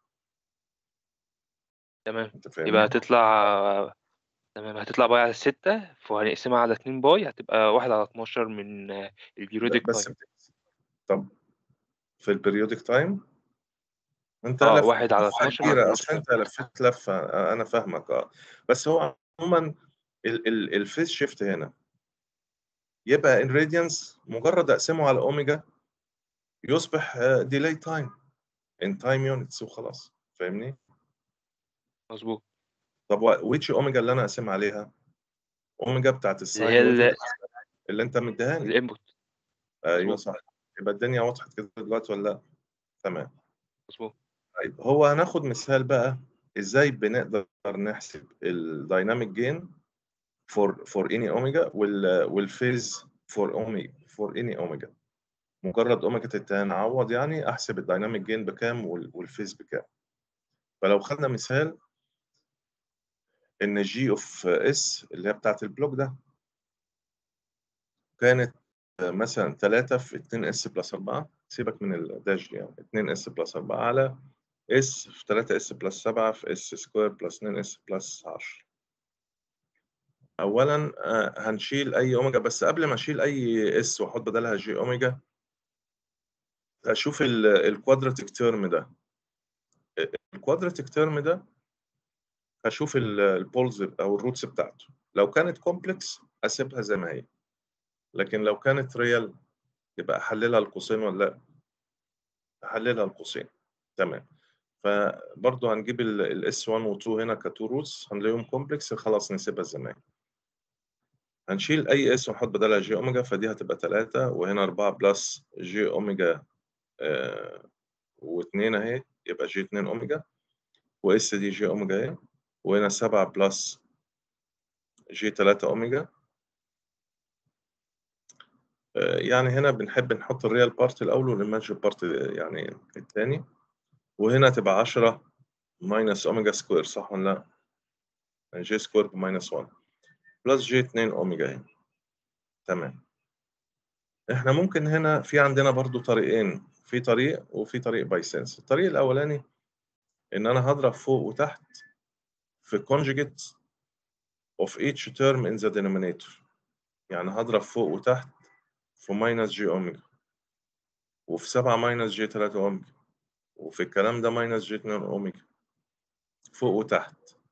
تمام. انت فاهمني؟ يبقى هتطلع تمام، هتطلع باي على 6، وهنقسمها على 2 باي، هتبقى 1 على 12 من البريودك بس تايم. طب في البريودك تايم انت لفت 1 على لفه 12 على كبيره، 12. اصل انت لفيت لفه، انا فاهمك. بس هو عموما الفيز شيفت هنا يبقى ان راديانس، مجرد اقسمه على اوميجا يصبح ديلي تايم ان تايم يونتس وخلاص. فاهمني؟ مظبوط. طب ويتش اوميجا اللي انا اقسم عليها؟ اوميجا بتاعت اللي هي الساين ويف اللي انت مديهاني. الانبوت. ايوه مظبوط. صح. يبقى الدنيا وضحت كده دلوقتي ولا لا؟ تمام. مظبوط. طيب هو هناخد مثال بقى ازاي بنقدر نحسب الدايناميك جين فور اني اوميجا والفيز فور اني اوميجا. مجرد اوميجا تتعوض يعني احسب الدايناميك جين بكام والفيز بكام. فلو خدنا مثال ان جي اوف اس اللي هي بتاعت البلوك ده كانت مثلا 3 في 2 اس بلس 4، سيبك من الداش يعني 2 اس بلس 4 على اس في 3 اس بلس 7 في اس سكوير بلس 2 اس بلس 10. اولا هنشيل اي اوميجا، بس قبل ما اشيل اي اس واحط بدلها جي اوميجا اشوف الكوادراتيك تيرم ده. الكوادراتيك تيرم ده هشوف البولز او الروتس بتاعته، لو كانت كومبلكس اسيبها زي ما هي، لكن لو كانت ريال يبقى احللها القوسين ولا لا؟ احللها القوسين. تمام. فبرضه هنجيب الاس 1 و 2 هنا كتو روتس هنلاقيهم كومبلكس، خلاص نسيبها زي ما هي. هنشيل اي اس ونحط بدلها جي اوميجا، فدي هتبقى 3 وهنا 4 بلس جي اوميجا و2 اهي، يبقى جي 2 اوميجا. واس دي جي اوميجا ايه، وهنا 7 بلس جي 3 اوميجا. يعني هنا بنحب نحط الريال بارت الاول والايماجن بارت يعني الثاني، وهنا تبقى 10 ماينس اوميجا سكوير، صح ولا لا؟ جي سكوير بماينس 1 بلس جي 2 اوميجا ايه. تمام. احنا ممكن هنا في عندنا برضو طريقين، في طريق وفي طريق باي سنس. الطريق الاولاني ان انا هضرب فوق وتحت في conjugate of each term in the denominator، يعني هضرب فوق وتحت في ماينس جي اوميجا، وفي 7 ماينس جي 3 اوميجا، وفي الكلام ده ماينس جي 2 اوميجا، فوق وتحت.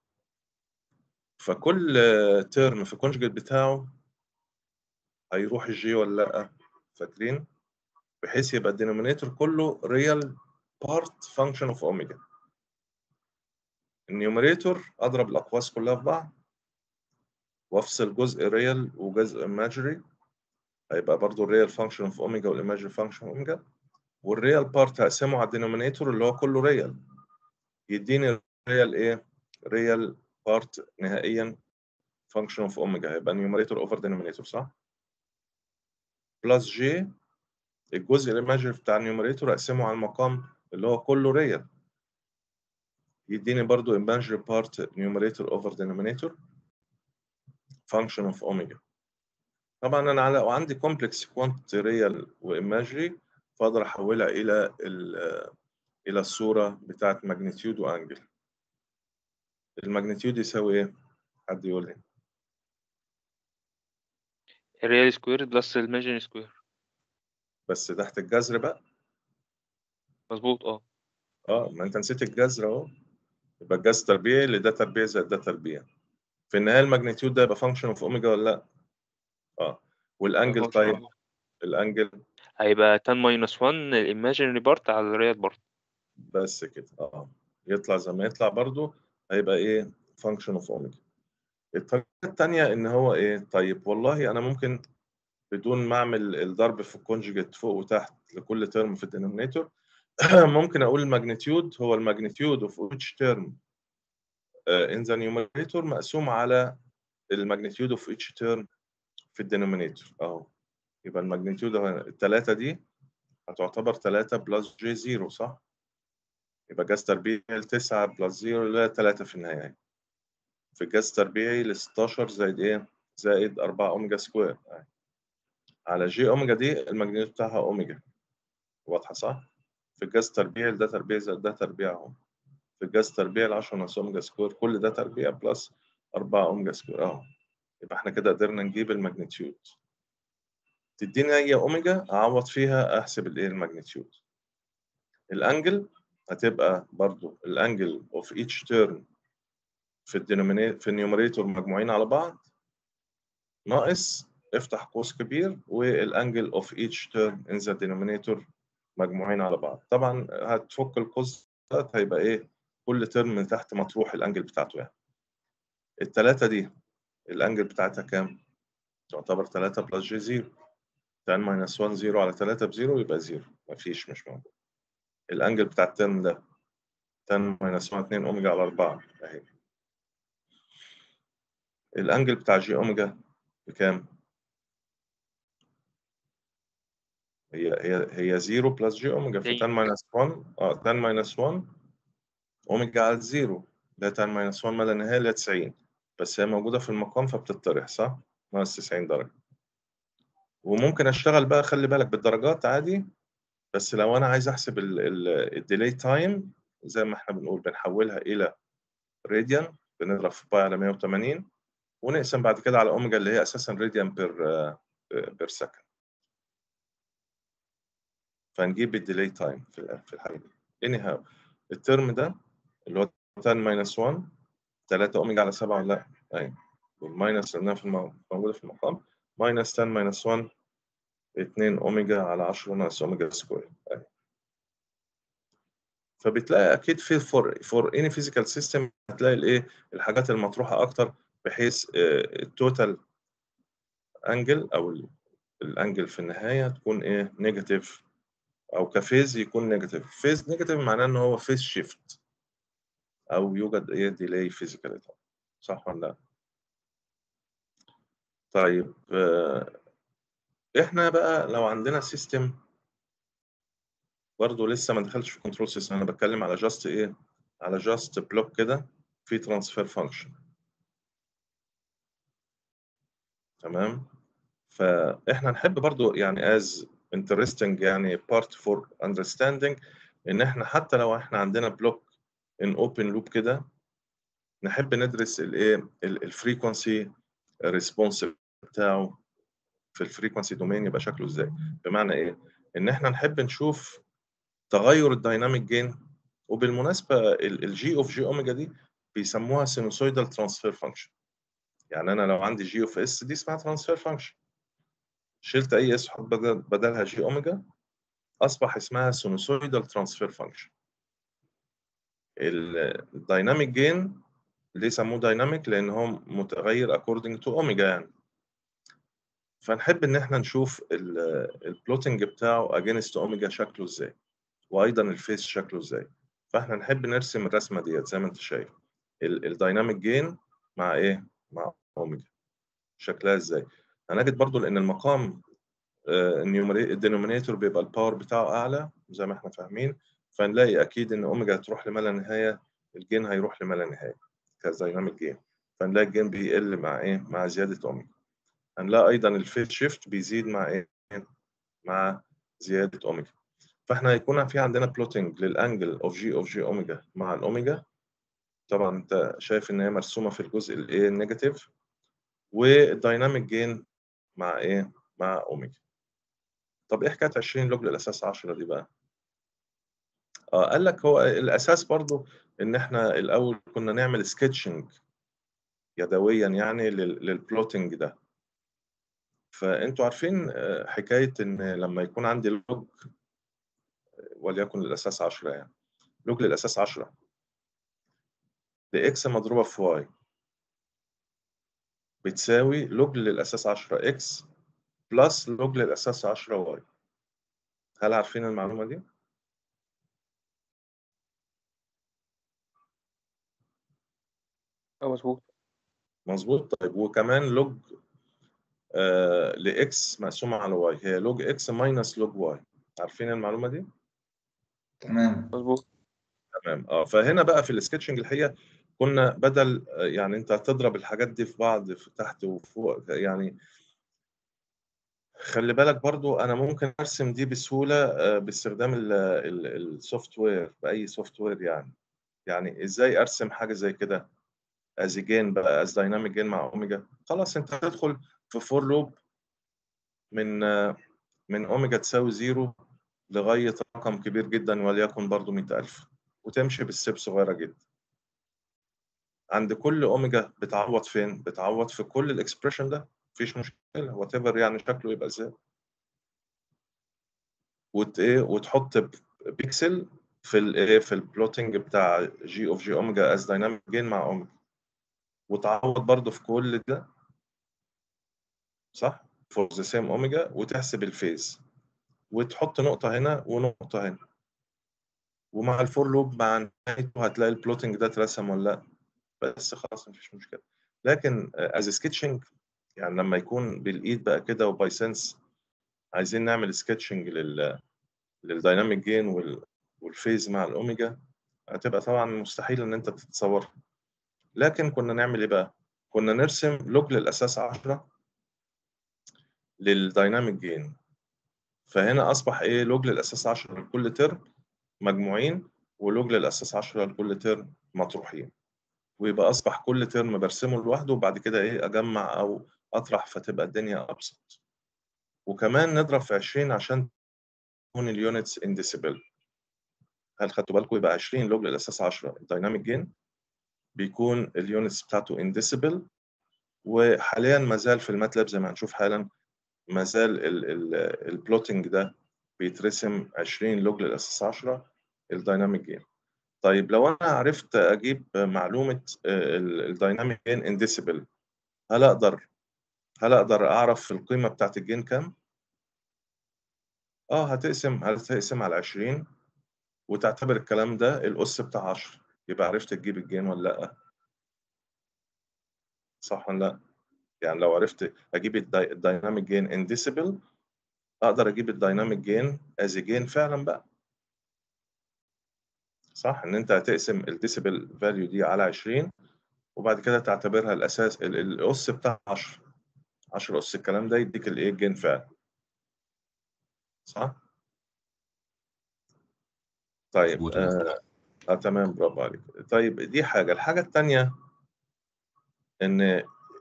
فكل ترم في الكونجكت بتاعه هيروح الجي ولا لا؟ فاكرين؟ بحيث يبقى الدينومينيتور كله ريال بارت فانكشن اوف اوميجا. النيوميريتور اضرب الاقواس كلها في بعض وافصل جزء ريال وجزء ايماجري، هيبقى برضو الريال فانكشن اوف اوميجا والايماجري فانكشن اوف اوميجا، والريال بارت هقسمه على الدينومينيتور اللي هو كله ريال، يديني ريال ايه؟ ريال بارت نهائيا فانكشن اوف اوميجا، هيبقى نيوميريتور اوفر دينومينيتور، صح؟ بلس جي الجزء الايماجري بتاع النيوميريتور اقسمه على المقام اللي هو كله ريال، يديني برضو imaginary part numerator over denominator function of omega. طبعا انا لو عندي complex quantity real وايماجري فاقدر احولها الى الصوره بتاعت magnitude وانجل. الماجنتيود يساوي ايه؟ حد يقول لي. الريال سكوير بلس الماجن سكوير. بس تحت الجذر بقى. مظبوط اه. ما انت نسيت الجذر اهو. يبقى الجذر تربيعي اللي ده تربيع زائد ده تربيع. في النهايه الماجنتيود ده يبقى فانكشن اوف اوميجا ولا لا؟ والانجل طيب، الانجل هيبقى 10 ماينس 1 الايماجينري بارت على الريال بارت. بس كده. يطلع زي ما يطلع برضو هيبقى ايه؟ فانكشن اوف اوميجا. الطريقه الثانيه ان هو ايه؟ طيب والله انا ممكن بدون ما اعمل الضرب في الكونجيجيت فوق وتحت لكل ترم في الدينومينيتور ممكن اقول الماجنتيود هو الماجنتيود اوف each term in the numerator مقسوم على الماجنتيود اوف each term في الدينومينيتور اهو. يبقى الماجنتيود الثلاثه دي هتعتبر 3 بلس جي 0، صح؟ يبقى جاز تربيعي 9 بلس 0 اللي هي 3 في النهاية. في الجاز تربيعي ل 16 زائد ايه؟ زائد 4 اوميجا سكوير على جي اوميجا دي الماجنتيود بتاعها اوميجا. واضحة صح؟ في الجاز تربيعي ده تربيع زائد ده تربيع اهو. في الجاز تربيعي ل 10 ناقص اوميجا سكوير كل ده تربيع بلس 4 اوميجا سكوير اهو. يبقى احنا كده قدرنا نجيب الماجنتيود. تديني اي اوميجا اعوض فيها احسب الايه؟ الماجنتيود. الانجل هتبقى برضو الانجل اوف each term في النيوميريتور مجموعين على بعض ناقص افتح قوس كبير والانجل اوف each term in the denominator مجموعين على بعض. طبعا هتفك القوس ده هيبقى ايه؟ كل ترم من تحت مطروح الانجل بتاعته يعني. الثلاثه دي الانجل بتاعتها كام؟ تعتبر 3 بلس جي 0. 10 ماينس 1 0 على 3 ب 0 يبقى 0، مفيش مش موجود. الانجل بتاع الترم ده 10 ماينس 1 2 اوميجا على 4 اهي. الانجل بتاع جي اوميجا بكام؟ هي 0 بلس جي اوميجا في 10 ماينس 1 10 ماينس 1 اوميجا على 0 ده 10 ماينس 1 ما لا نهايه ل 90، بس هي موجوده في المقام فبتطرح صح؟ ناقص 90 درجه. وممكن اشتغل بقى خلي بالك بالدرجات عادي، بس لو انا عايز احسب الديلي تايم زي ما احنا بنقول بنحولها الى راديان، بنضرب في باي على 180 ونقسم بعد كده على اوميجا اللي هي اساسا راديان بير سكند، فنجيب الديلي تايم في الحاله دي. اني الترم ده اللي هو 10 ماينس 1 3 اوميجا على 7 ولا لا؟ ايوه. والماينس لانها موجوده في المقام ماينس 10 ماينس 1 2 اوميجا على 10 ناقص اوميجا سكوير. أيوة. فبتلاقي اكيد في فور اني فيزيكال سيستم هتلاقي الايه؟ الحاجات المطروحه اكتر بحيث التوتال انجل او الانجل في النهايه تكون ايه؟ نيجاتيف، او كفيز يكون نيجاتيف. فيز نيجاتيف معناه ان هو فيز شيفت، او يوجد ايه ديلي فيزيكالي طبعا، صح ولا لا؟ طيب احنا بقى لو عندنا سيستم برضه لسه ما دخلتش في كنترول سيستم، انا بتكلم على جاست ايه، على جاست بلوك كده في ترانسفير فانكشن، تمام. فاحنا نحب برضه يعني as interesting يعني part for understanding ان احنا حتى لو احنا عندنا بلوك ان اوبن لوب كده نحب ندرس الايه الفريكونسي ريسبونس بتاعه في الفريكونسي دومين يبقى شكله ازاي. بمعنى ايه؟ ان احنا نحب نشوف تغير الدايناميك جين. وبالمناسبه الجي اوف جي اوميجا دي بيسموها سينوسويدال ترانسفير فانكشن. يعني انا لو عندي جي اوف اس دي اسمها ترانسفير فانكشن، شلت اي اس حط بدلها جي اوميجا اصبح اسمها سينوسويدال ترانسفير فانكشن. الدايناميك جين ليه سموه دايناميك؟ لان هو متغير اكوردنج تو اوميجا يعني. فنحب ان احنا نشوف البلوتنج بتاعه اجينست اوميجا شكله ازاي، وايضا الفيس شكله ازاي. فاحنا نحب نرسم الرسمه ديت زي ما انت شايف الدايناميك جين مع ايه، مع اوميجا شكلها ازاي. هنجد برضو لان المقام الدينومينيتور بيبقى الباور بتاعه اعلى زي ما احنا فاهمين، فنلاقي اكيد ان اوميجا هتروح لما لا نهايه، الجين هيروح لما لا نهايه كدايناميك جين. فنلاقي الجين بيقل مع ايه، مع زياده اوميجا. هنلاقي ايضا الفيس شيفت بيزيد مع ايه، مع زياده اوميجا. فاحنا هيكون في عندنا بلوتنج للانجل اوف جي اوميجا مع الاوميجا. طبعا انت شايف ان هي مرسومه في الجزء الايه النيجاتيف، والدايناميك جين مع ايه، مع اوميجا. طب ايه حكايه 20 لوج للاساس 10 دي بقى؟ قال لك هو الاساس برضو ان احنا الاول كنا نعمل سكتشنج يدويا يعني للبلوتنج ده. فانتوا عارفين حكايه ان لما يكون عندي لوج وليكن للاساس 10 يعني، لوج للاساس 10 لاكس مضروبه في واي بتساوي لوج للاساس 10 اكس بلس لوج للاساس 10 واي. هل عارفين المعلومه دي؟ مظبوط. مظبوط. طيب وكمان لوج لاكس مقسومه على واي هي لوج اكس ماينس لوج واي. عارفين المعلومه دي؟ تمام. مظبوط. تمام. فهنا بقى في السكتشنج الحقيقه كنا بدل يعني انت هتضرب الحاجات دي في بعض في تحت وفوق يعني. خلي بالك برضو انا ممكن ارسم دي بسهوله باستخدام السوفت وير، باي سوفت وير يعني. يعني ازاي ارسم حاجه زي كده از جين بقى، از دايناميك جين مع اوميجا؟ خلاص انت تدخل في فور لوب من اوميجا تساوي 0 لغايه رقم كبير جدا وليكن برضو 100,000، وتمشي بالستيب صغيره جدا. عند كل اوميجا بتعوض فين؟ بتعوض في كل الاكسبريشن ده، مفيش مشكله وات ايفر يعني شكله يبقى ازاي. وتحط بيكسل في الايه، في البلوتنج بتاع جي اوف جي اوميجا از دايناميك جين مع اوميجا، وتعوض برضو في كل ده، صح؟ فور ذا سيم اوميجا، وتحسب الفيز وتحط نقطه هنا ونقطه هنا، ومع الفور لوب مع نهايته هتلاقي البلوتنج ده اترسم ولا لا. بس خلاص مفيش مشكله. لكن از سكتشنج يعني لما يكون بالايد بقى كده وباي سنس عايزين نعمل سكتشنج للدايناميك جين والفيز مع الاوميجا، هتبقى طبعا مستحيل ان انت تتصورها. لكن كنا نعمل ايه بقى؟ كنا نرسم لوج للاساس 10 للدايناميك جين. فهنا اصبح ايه، لوج للاساس 10 لكل ترم مجموعين، ولوج للاساس 10 لكل ترم مطروحين. ويبقى اصبح كل ترم برسمه لوحده، وبعد كده ايه اجمع او اطرح فتبقى الدنيا ابسط. وكمان نضرب في 20 عشان تكون اليونتس ان ديسيبل. هل خدتوا بالكم؟ يبقى 20 لوج للاساس 10 الدايناميك جين بيكون اليونتس بتاعته ان ديسيبل. وحاليا ما زال في الماتلاب زي ما هنشوف حالا ما زال البلوتنج ده بيترسم 20 لوج للاساس 10 الدايناميك جين. طيب لو انا عرفت اجيب معلومه الدايناميك جين ان ديسيبل، هل اقدر اعرف القيمه بتاعت الجين كام؟ هتقسم على 20 وتعتبر الكلام ده الاس بتاع 10. يبقى عرفت تجيب الجين ولا لا؟ صح ولا لا؟ يعني لو عرفت اجيب الدايناميك جين ان ديسيبل، اقدر اجيب الدايناميك جين از جين فعلا بقى. صح، ان انت هتقسم الديسيبل فاليو دي على 20 وبعد كده تعتبرها الاساس الاس بتاع 10 اس، الكلام ده يديك الايه الجين فعلا. صح؟ طيب مظبوط يا دكتور. تمام، برافو عليك. طيب دي حاجه. الحاجه الثانيه ان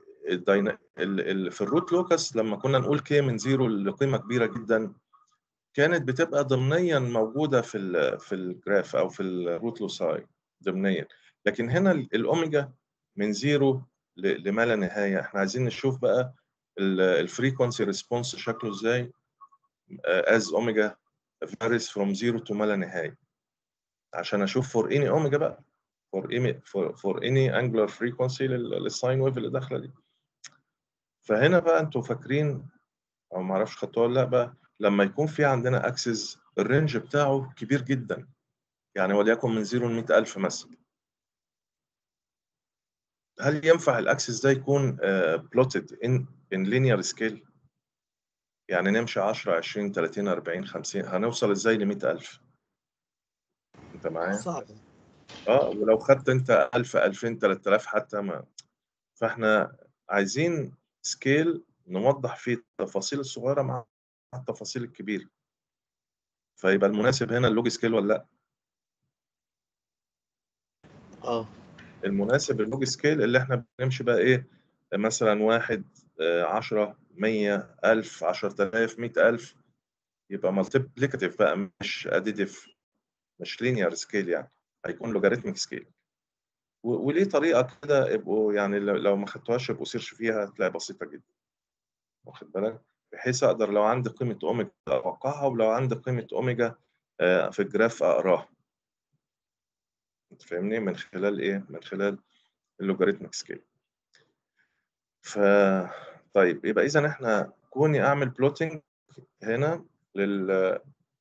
في الروت لوكس لما كنا نقول كي من 0 لقيمه كبيره جدا، كانت بتبقى ضمنيا موجوده في الجراف او في الروت لوساي ضمنيا. لكن هنا الاوميجا من 0 لما لا نهايه، احنا عايزين نشوف بقى الفريكونسي ريسبونس شكله ازاي as اوميجا varies from 0 to ما لا نهايه، عشان اشوف for any اوميجا بقى، for any angular frequency للساين ويف اللي داخله دي. فهنا بقى انتوا فاكرين او ما اعرفش خدتوها ولا لا بقى، لما يكون في عندنا اكسس الرينج بتاعه كبير جدا، يعني وليكن من 0 ل 100,000 مثلا، هل ينفع الاكسس ده يكون بلوتد ان لينير سكيل؟ يعني نمشي 10 20 30 40 50، هنوصل ازاي ل 100,000؟ انت معايا؟ صعب. ولو خدت انت 1000 2000 3000 حتى ما. فاحنا عايزين سكيل نوضح فيه التفاصيل الصغيره مع التفاصيل الكبيره. فيبقى المناسب هنا اللوج سكيل ولا لا؟ المناسب اللوج سكيل اللي احنا بنمشي بقى ايه، مثلا 1 10 100 1000 10000 100,000، يبقى مالتيبليكاتيف بقى مش اديتيف، مش لينير سكيل، يعني هيكون لوجاريتميك سكيل. وليه طريقه كده، ابقوا يعني لو ما خدتوهاش ابقوا سيرش فيها، هتلاقي بسيطه جدا، واخد بالك؟ بحيث اقدر لو عندي قيمه اوميجا اوقعها، ولو عندي قيمه اوميجا في الجراف اقراها. انت فاهمني؟ من خلال ايه؟ من خلال اللوجاريتميك سكيل. طيب يبقى اذا احنا كوني اعمل بلوتنج هنا لل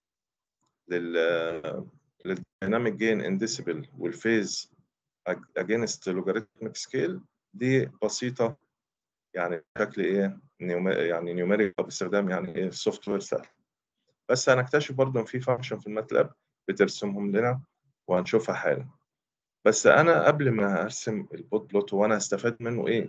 للديناميك جين ان ديسيبل والفيز اجينست لوجاريتميك سكيل، دي بسيطه، يعني بشكل ايه يعني نيوميريك باستخدام يعني ايه سوفت وير سهل. بس هنكتشف برضه ان في فانكشن في الماتلاب بترسمهم لنا وهنشوفها حالا. بس انا قبل ما ارسم البوت بلوت وانا هستفاد منه ايه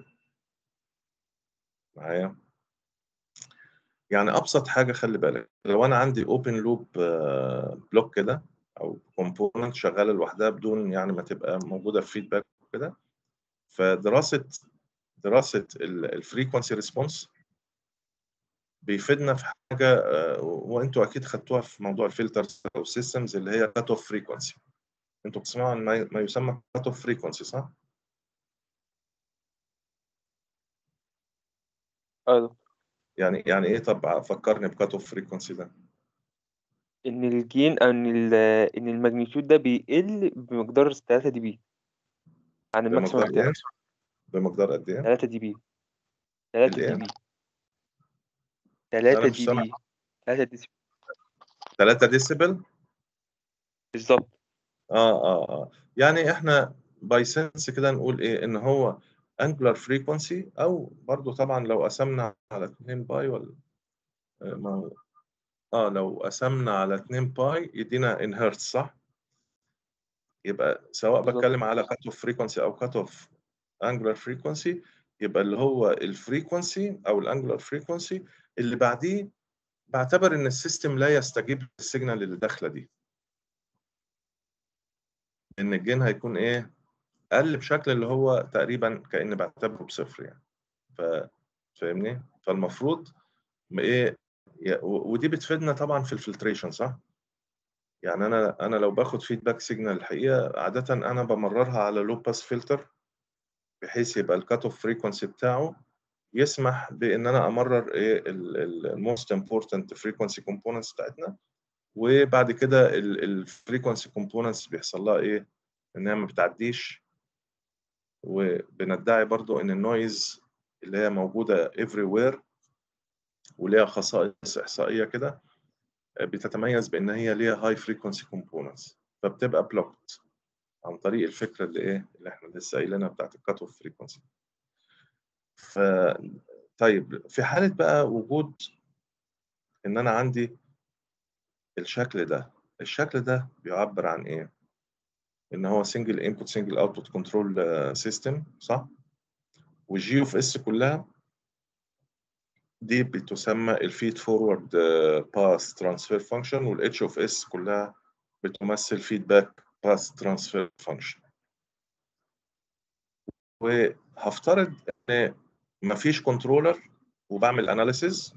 معايا؟ يعني ابسط حاجه، خلي بالك لو انا عندي اوبن لوب بلوك كده او كومبوننت شغاله لوحدها بدون يعني ما تبقى موجوده في فيدباك وكده، فدراسه الفريكونسي ريسبونس بيفيدنا في حاجه وانتوا اكيد خدتوها في موضوع الفلترز او السيستمز، اللي هي كات اوف فريكونسي. انتوا بتسمعوا عن ما يسمى كات اوف فريكونسي، صح؟ ايوه، يعني ايه؟ طب فكرني بكات اوف فريكونسي ده. ان الجين او ان الماجنيتيود ده بيقل بمقدار 3 دي بي عن الماكسيمم بمقدار بتاعه. ايه؟ بمقدار قد ايه؟ 3 دي بي 3 دي الايه؟ بي لا انا 3 مش دي سامع. بي 3 دي 3 ديسيبل؟ بالظبط. يعني احنا باي سنس كده نقول ايه، ان هو انجلر فريكونسي، او برضو طبعا لو قسمنا على 2 باي ولا ما هو لو قسمنا على 2 باي يدينا ان هرتز، صح؟ يبقى سواء بالظبط. بتكلم على كات اوف فريكونسي او كات اوف انجلر فريكونسي، يبقى اللي هو الفريكونسي او الانجلر فريكونسي اللي بعديه بعتبر ان السيستم لا يستجيب للسيجنال اللي داخله دي، ان الجين هيكون ايه، قل بشكل اللي هو تقريبا كأن بعتبره بصفر يعني. فاهمني؟ فالمفروض ايه ودي بتفيدنا طبعا في الفلتريشن، صح؟ يعني انا لو باخد فيدباك سيجنال الحقيقه عاده انا بمررها على لو باس فلتر، بحيث يبقى الكات اوف فريكونسي بتاعه يسمح بان انا امرر ايه الموست امبورتنت فريكونسي كومبوننتس بتاعتنا، وبعد كده الفريكونسي كومبوننتس بيحصل لها ايه، انها ما بتعديش. وبندعي برضو ان النويز اللي هي موجوده everywhere وليها خصائص احصائيه كده بتتميز بان هي ليها هاي فريكونسي كومبوننتس، فبتبقى بلوكت عن طريق الفكره اللي احنا لسه قايلينها بتاعت الكات اوف فريكونسي. طيب في حاله بقى وجود ان انا عندي الشكل ده بيعبر عن ايه؟ ان هو سنجل انبوت سنجل اوتبوت كنترول سيستم، صح؟ والجي اوف اس كلها دي بتسمى الفيد فورورد باس ترانسفير فانكشن، والاتش اوف اس كلها بتمثل فيدباك باس ترانسفير فانكشن. وهفترض ان مفيش كنترولر وبعمل اناليسيز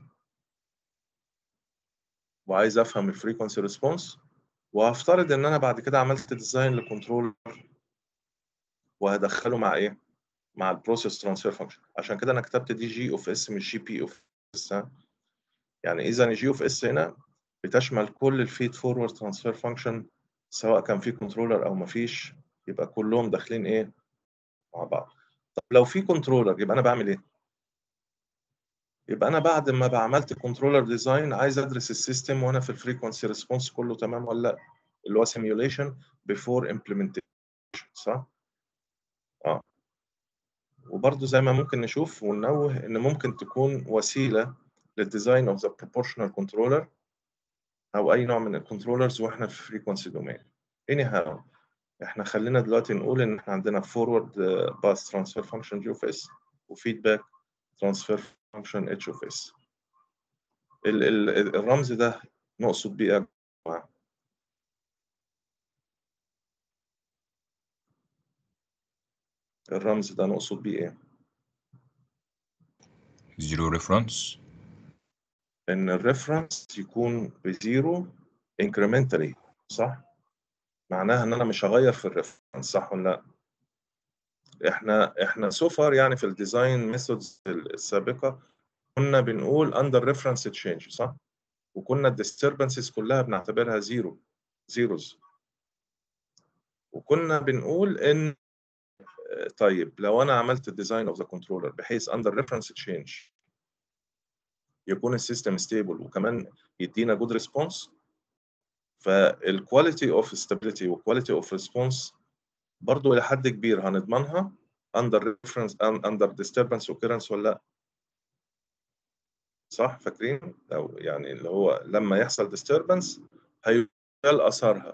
وعايز افهم الفريكونسي ريسبونس، وهفترض ان انا بعد كده عملت ديزاين لكنترولر وهدخله مع ايه؟ مع البروسيس ترانسفير فانكشن. عشان كده انا كتبت دي جي اوف اس مش جي بي اوف اس. يعني اذا الجي اوف اس هنا بتشمل كل الفيد فورورد ترانسفير فانكشن سواء كان في كنترولر او مفيش، يبقى كلهم داخلين ايه؟ مع بعض. طب لو في كنترولر يبقى انا بعمل ايه؟ يبقى انا بعد ما عملت كنترولر ديزاين عايز ادرس السيستم وانا في الفريكونسي ريسبونس كله تمام ولا لا، اللي هو سيميوليشن بيفور امبلمنتيشن، صح؟ وبرضه زي ما ممكن نشوف وننوه ان ممكن تكون وسيله للديزاين اوف ذا بروبورشنال كنترولر او اي نوع من الكنترولرز واحنا في فريكونسي دومين. anyhow احنا خلينا دلوقتي نقول ان احنا عندنا فورورد باس ترانسفير فانكشن جي اوف اس وفيدباك ترانسفير فانكشن اتش اوف اس. الرمز ده نقصد بيه ايه يا جماعه؟ الرمز ده نقصد بيه ايه؟ زيرو ريفرنس. ان الريفرنس يكون بزيرو انكريمنتالي، صح؟ معناها ان انا مش هغير في الريفرنس، صح ولا لا؟ احنا سو فار يعني في الديزاين ميثودز السابقه كنا بنقول اندر ريفرنس تشينج، صح؟ وكنا الديستربنسز كلها بنعتبرها زيروز. وكنا بنقول ان طيب لو انا عملت الديزاين اوف ذا كنترولر بحيث اندر ريفرنس تشينج يكون السيستم ستيبل وكمان يدينا جود ريسبونس، فالكواليتي اوف ستابيليتي والكواليتي اوف ريسبونس برضه الى حد كبير هنضمنها اندر ريفرنس اندر ديستربنس اوكيرنس ولا لا؟ صح فاكرين؟ او يعني اللي هو لما يحصل ديستربنس هيزال اثرها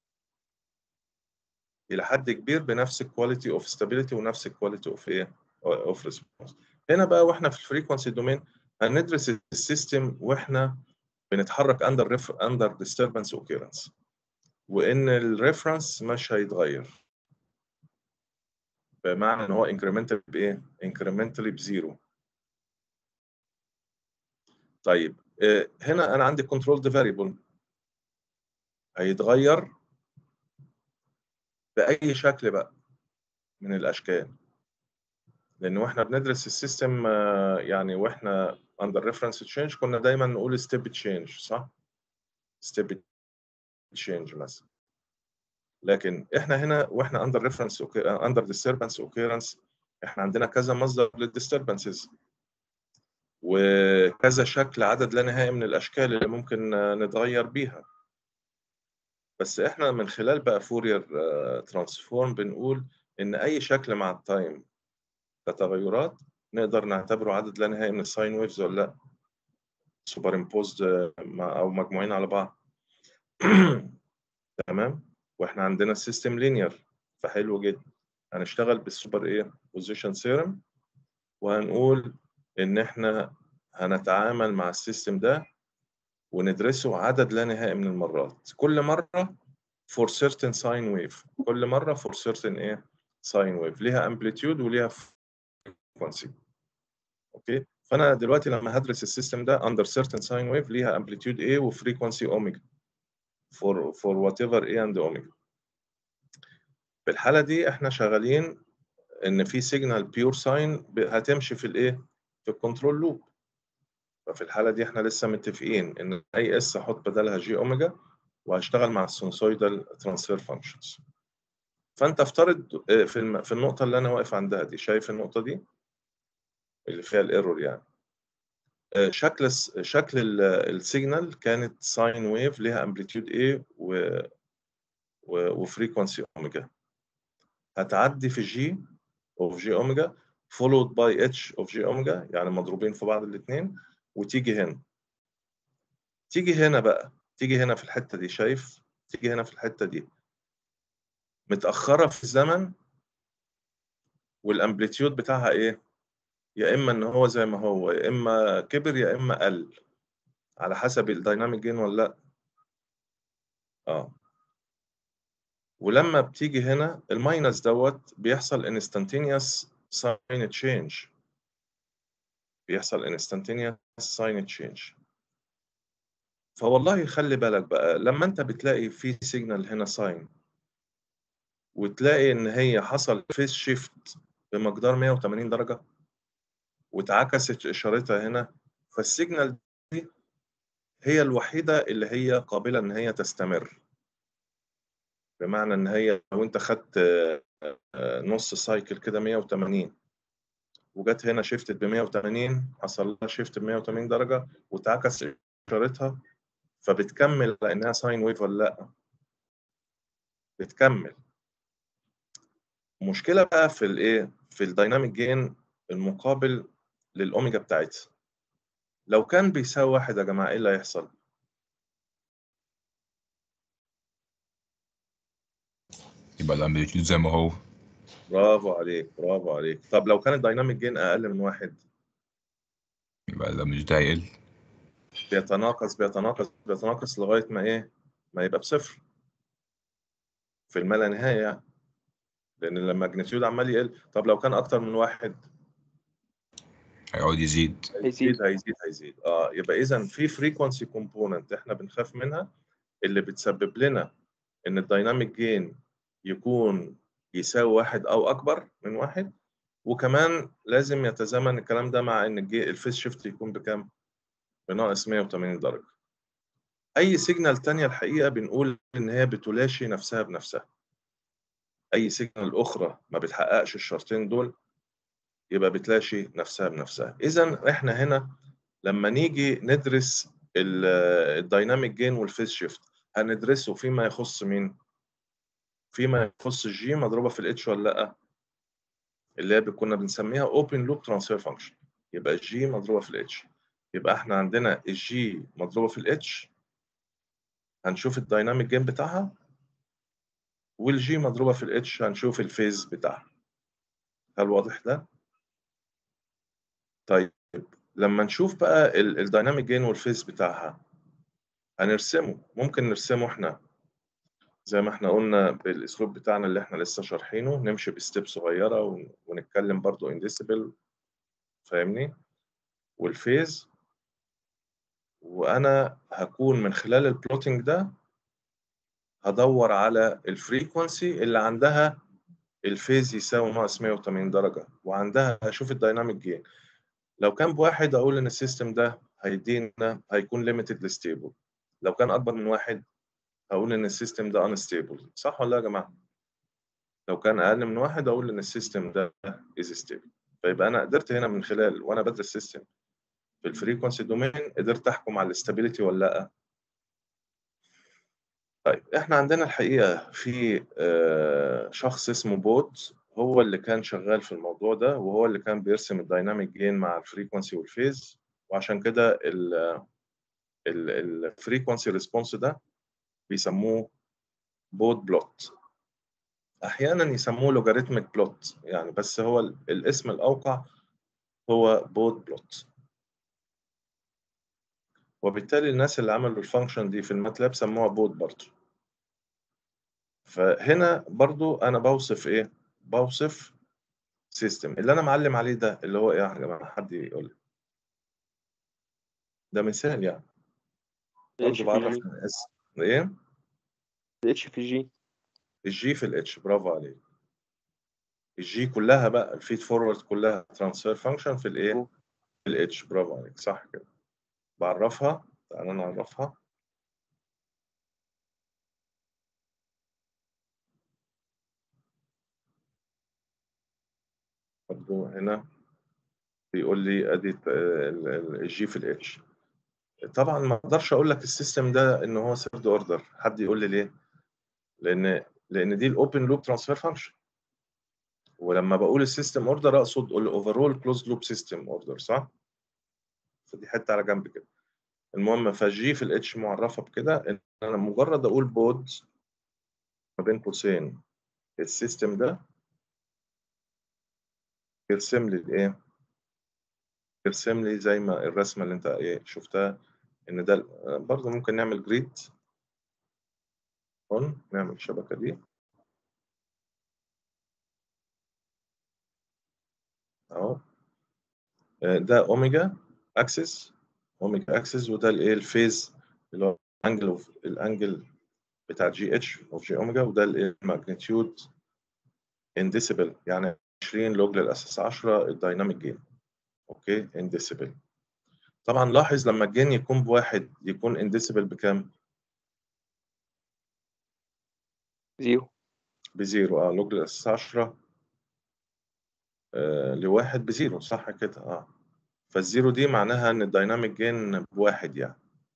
الى حد كبير بنفس الكواليتي اوف ستابيليتي ونفس الكواليتي اوف ايه؟ اوف ريسبونس. هنا بقى واحنا في الفريكونسي دومين هندرس السيستم واحنا بنتحرك اندر ديستربنس اوكيرنس، وان الريفرنس مش هيتغير، بمعنى ان هو انكريمنتال بايه؟ انكريمنتالي بزيرو. طيب هنا انا عندي كنترول فاريبل هيتغير باي شكل بقى من الاشكال، لان واحنا بندرس السيستم يعني واحنا اندر ريفرنس تشينج كنا دايما نقول ستيب تشينج، صح؟ ستيب تشينج مثلا. لكن احنا هنا واحنا اندر ريفرنس اندر ديستربنس اوكيرنس احنا عندنا كذا مصدر للديستربنسز وكذا شكل عدد لا نهائي من الاشكال اللي ممكن نتغير بيها. بس احنا من خلال بقى فورير ترانسفورم بنقول ان اي شكل مع التايم كتغيرات نقدر نعتبره عدد لا نهائي من الساين ويفز ولا لا؟ سوبر امبوزد او مجموعين على بعض. تمام. واحنا عندنا السيستم لينير فحلو جدا. هنشتغل بالسوبر ايه بوزيشن ثيورم وهنقول ان احنا هنتعامل مع السيستم ده وندرسه عدد لا نهائي من المرات، كل مره for certain sine wave، كل مره for certain ايه sine wave ليها amplitude وليها frequency. اوكي، فانا دلوقتي لما هدرس السيستم ده under certain sine wave ليها amplitude A وفريكونسي اوميجا for whatever A and اوميجا. في الحاله دي احنا شغالين ان في سيجنال بيور ساين هتمشي في الايه في الكنترول لوب. ففي الحاله دي احنا لسه متفقين ان اي اس احط بدلها جي اوميجا وهشتغل مع السينوسويدال ترانسفير فانكشنز. فانت افترض في النقطه اللي انا واقف عندها دي، شايف النقطه دي اللي فيها الايرور يعني، شكل السيجنال كانت ساين ويف ليها امبليتيود A وفريكونسي اوميجا. هتعدي في جي اوف جي اوميجا followed by اتش اوف جي اوميجا، يعني مضروبين في بعض الاثنين، وتيجي هنا. تيجي هنا بقى، تيجي هنا في الحتة دي، شايف؟ تيجي هنا في الحتة دي متأخرة في الزمن، والامبليتيود بتاعها ايه؟ يا اما ان هو زي ما هو، يا اما كبر يا اما قل، على حسب الدايناميك جين ولا لا. ولما بتيجي هنا الماينس دوت بيحصل انستانتينيوس ساين تشينج، بيحصل انستانتينيوس ساين تشينج. فوالله خلي بالك بقى، لما انت بتلاقي في سيجنال هنا ساين، وتلاقي ان هي حصل فيس شيفت بمقدار 180 درجة واتعكست اشارتها هنا، فالسيجنال دي هي الوحيدة اللي هي قابلة ان هي تستمر. بمعنى ان هي لو انت خدت نص سايكل كده 180، وجت هنا شيفتت ب 180، حصل لها شيفت ب 180 درجة واتعكس اشارتها، فبتكمل لانها ساين ويف ولا لا؟ بتكمل. المشكلة بقى في الايه؟ في الدايناميك جين المقابل للاوميجا بتاعتها. لو كان بيساوي 1 يا جماعة، ايه اللي هيحصل؟ يبقى الامبليتيود زي ما هو. برافو عليك، برافو عليك. طب لو كان الدايناميك جين اقل من 1؟ يبقى الامبليتيود هيقل. بيتناقص بيتناقص بيتناقص لغاية ما ايه؟ ما يبقى بصفر في الما نهاية يعني. لأن الماجنتيود عمال يقل. طب لو كان أكتر من 1؟ هيقعد يزيد. هيزيد. يبقى إذا في فريكونسي كومبوننت إحنا بنخاف منها، اللي بتسبب لنا إن الدايناميك جين يكون يساوي 1 أو أكبر من 1. وكمان لازم يتزامن الكلام ده مع إن الفيس شيفت يكون بكام؟ بناقص 180 درجة. أي سيجنال تانية الحقيقة بنقول إن هي بتلاشي نفسها بنفسها. أي سيجنال أخرى ما بتحققش الشرطين دول يبقى بتلاشي نفسها بنفسها. إذا إحنا هنا لما نيجي ندرس الدايناميك جين والفيز شيفت، هندرسه فيما يخص مين؟ فيما يخص الجي مضروبة في الاتش ولا لأ؟ اللي هي كنا بنسميها اوبن لوب ترانسفير فانكشن. يبقى الجي مضروبة في الاتش. يبقى احنا عندنا الجي مضروبة في الاتش، هنشوف الدايناميك جين بتاعها، والجي مضروبة في الاتش هنشوف الفيز بتاعها. هل واضح ده؟ طيب لما نشوف بقى الدايناميك جين والفيز بتاعها هنرسمه. ممكن نرسمه احنا زي ما احنا قلنا بالاسلوب بتاعنا اللي احنا لسه شارحينه، نمشي بستيب صغيره ونتكلم برضو ان ديسيبل، فاهمني؟ والفيز، وانا هكون من خلال البلوتنج ده هدور على الفريكونسي اللي عندها الفيز يساوي ناقص 180 درجه، وعندها هشوف الدايناميك جين. لو كان بواحد اقول ان السيستم ده هيدينا هيكون ليميتد ستيبل. لو كان اكبر من 1 هقول ان السيستم ده انستيبل. صح ولا لا يا جماعه؟ لو كان اقل من 1 اقول ان السيستم ده از ستيبل. فيبقى انا قدرت هنا من خلال وانا بدرس السيستم في الفريكونسي دومين قدرت احكم على الاستابيليتي ولا لا. طيب احنا عندنا الحقيقه في شخص اسمه بوت، هو اللي كان شغال في الموضوع ده، وهو اللي كان بيرسم الدايناميك جين مع الفريكونسي والفيز. وعشان كده الفريكونسي ريسبونس ده بيسموه بوت بلوت. احيانا يسموه لوغاريتميك بلوت يعني، بس هو الاسم الاوقع هو بوت بلوت. وبالتالي الناس اللي عملوا الفانكشن دي في الماتلاب سموها بوت برضه. فهنا برضو انا بوصف ايه؟ بوصف سيستم. اللي انا معلم عليه ده اللي هو ايه يا جماعه؟ حد يقول لي. ده مثال يعني. برضو بعرف ايه؟ الاتش في جي. الجي في الاتش، برافو عليك. الجي كلها بقى الفيد فورورد كلها ترانسفير فانكشن في الايه؟ في الاتش، برافو عليك، صح كده. بعرفها، تعالى نعرفها. برضو هنا بيقول لي ادي الجي في الاتش. طبعا ما اقدرش اقول لك السيستم ده ان هو ثيرد اوردر. حد يقول لي ليه؟ لان دي الاوبن لوب ترانسفير فانكشن. ولما بقول السيستم اوردر اقصد الاوفرول كلوز لوب سيستم اوردر، صح؟ فدي حته على جنب كده. المهم فالجي في الاتش معرفه بكده ان انا مجرد اقول بود ما بين قوسين السيستم ده يرسم لي الايه؟ يرسم لي زي ما الرسمه اللي انت ايه شفتها، ان ده برضه ممكن نعمل جريد اون، نعمل الشبكه دي اهو. ده اوميجا اكسس، اوميجا اكسس، وده الايه الفيز اللي هو الانجل بتاع جي اتش اوف جي اوميجا، وده الايه الماجنتيود ان ديسيبل، يعني 20 لوج للاساس 10 الدايناميك جين. اوكي ان ديسيبل. طبعا لاحظ لما الجين يكون بواحد يكون ان ديسيبل بكام؟ 0. بزيرو. لوج للاساس 10 لواحد بزيرو، صح كده؟ فالزيرو دي معناها ان الدايناميك جين بواحد يعني.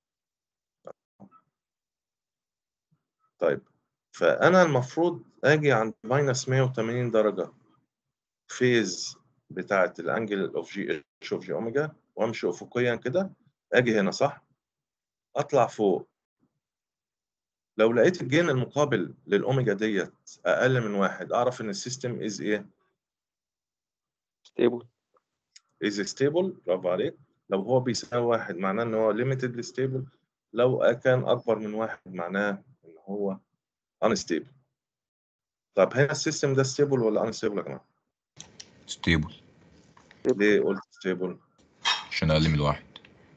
طيب فانا المفروض اجي عند ماينس 180 درجه فيز بتاعه الانجل اوف جي اتش اوف جي اوميجا، وامشي افقيا كده، اجي هنا صح، اطلع فوق. لو لقيت الجين المقابل للاوميجا ديت اقل من واحد اعرف ان السيستم از ايه؟ ستيبل. از ستيبل. برافو عليك. لو هو بيساوي واحد معناه ان هو ليميتد ستيبل، لو كان اكبر من واحد معناه ان هو unstable. طب هنا السيستم ده ستيبل ولا unstable يا جماعه؟ ستيبل. ليه قلت ستيبل؟ عشان اقل من واحد.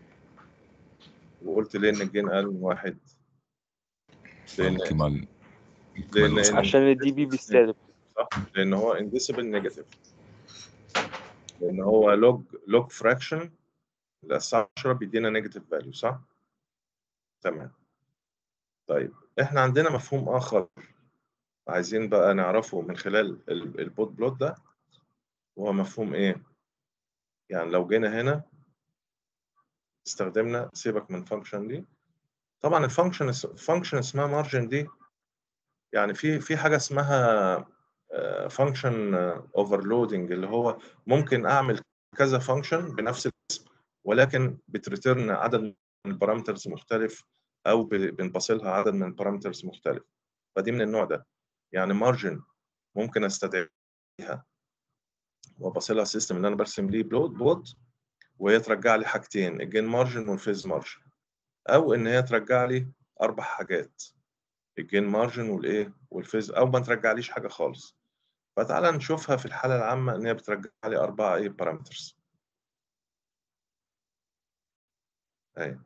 وقلت ليه ان الجين اقل من واحد؟ لان القيمة لان عشان الدي بي بيستهدف. صح، لان هو انديسبل نيجاتيف، لان هو لوج فراكشن الاس 10 بيدينا نيجاتيف فاليو، صح؟ تمام. طيب احنا عندنا مفهوم اخر عايزين بقى نعرفه من خلال البوت بلوت ده، وهو مفهوم ايه؟ يعني لو جينا هنا استخدمنا، سيبك من فانكشن دي، طبعا الفانكشن اسمها مارجن دي، يعني في حاجه اسمها فانكشن اوفرلودنج، اللي هو ممكن اعمل كذا فانكشن بنفس الاسم ولكن بتريترن عدد من البارامترز مختلف، او بنبصلها عدد من البارامترز مختلف. فدي من النوع ده. يعني مارجن ممكن استدعيها وابصلها السيستم اللي انا برسم ليه بوت، وهي ترجع لي حاجتين، الجين مارجن والفيز مارجن، او ان هي ترجع لي 4 حاجات، الجين مارجن والايه والفيز، او ما ترجعليش حاجه خالص. فتعالى نشوفها في الحاله العامه ان هي بترجع لي 4 ايه بارامترز اهي.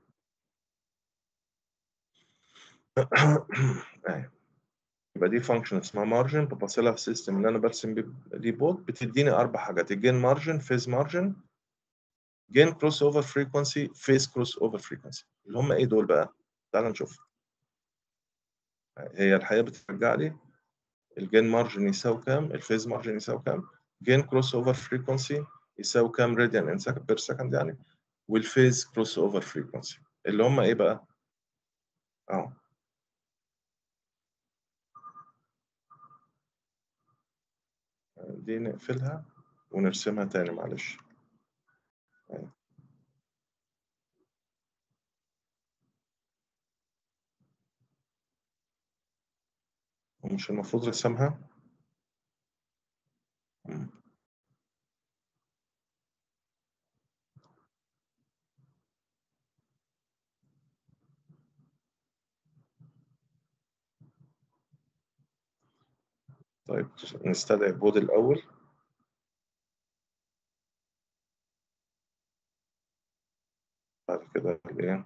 اهي. يبقى دي فانكشن اسمها مارجن، ببصلها السيستم اللي انا برسم ليه بوت، بتديني 4 حاجات، الجين مارجن، فيز مارجن، جين كروس اوفر فريكونسي، فيز كروس اوفر فريكونسي. اللي هم ايه دول بقى؟ تعالى نشوف. هي الحقيقه بترجع لي الجين مارجن يساوي كام، الفيز مارجن يساوي كام، جين كروس اوفر فريكونسي يساوي كام راديان ان سكند بير سكند يعني، والفيز كروس اوفر فريكونسي اللي هم ايه بقى؟ دي نقفلها ونرسمها تاني معلش. ومش المفروض رسمها؟ طيب نستدعي بود الأول. بعد كده ايه؟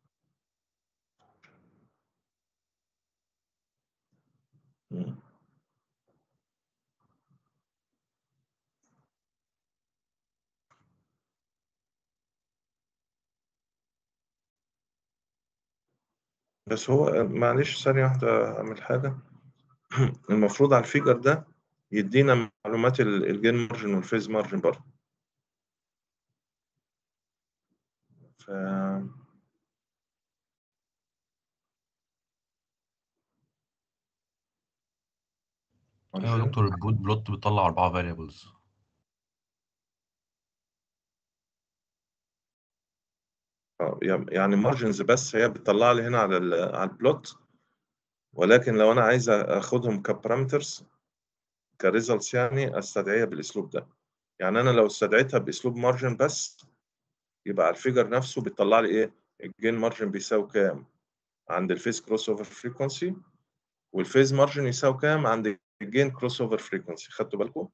بس هو معلش ثانية واحدة أعمل حاجة. المفروض على الفيجر ده يدينا معلومات الجين مارجن والفيز مارجن برضه. ف ايوه يا دكتور، البوت بلوت بيطلع 4 فاريبلز. يعني مارجنز بس هي بتطلع لي هنا على على البلوت، ولكن لو انا عايز اخدهم كبارامترز كريزلتس يعني استدعيها بالاسلوب ده. يعني انا لو استدعيتها باسلوب مارجن بس، يبقى على الفيجر نفسه بيطلع لي ايه؟ الجين مارجن بيساوي كام عند الفيز كروس اوفر فريكونسي، والفيز مارجن يساوي كام عند الجين كروس اوفر فريكونسي. خدتوا بالكم؟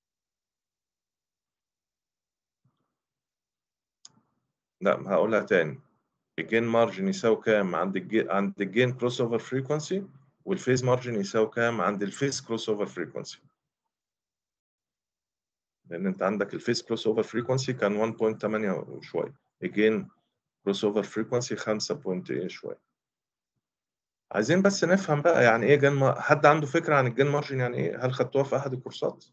لا هقولها تاني. الجين مارجن يساوي كام عند الجين كروس اوفر فريكونسي، والفيز مارجن يساوي كام عند الفيز كروس اوفر فريكونسي. لان انت عندك الفيز كروس اوفر فريكونسي كان 1.8 وشويه، الجين كروس اوفر فريكونسي 5 بوينت ايه شويه. عايزين بس نفهم بقى يعني ايه حد عنده فكره عن الجين مارجن يعني ايه؟ هل خدتوها في احد الكورسات؟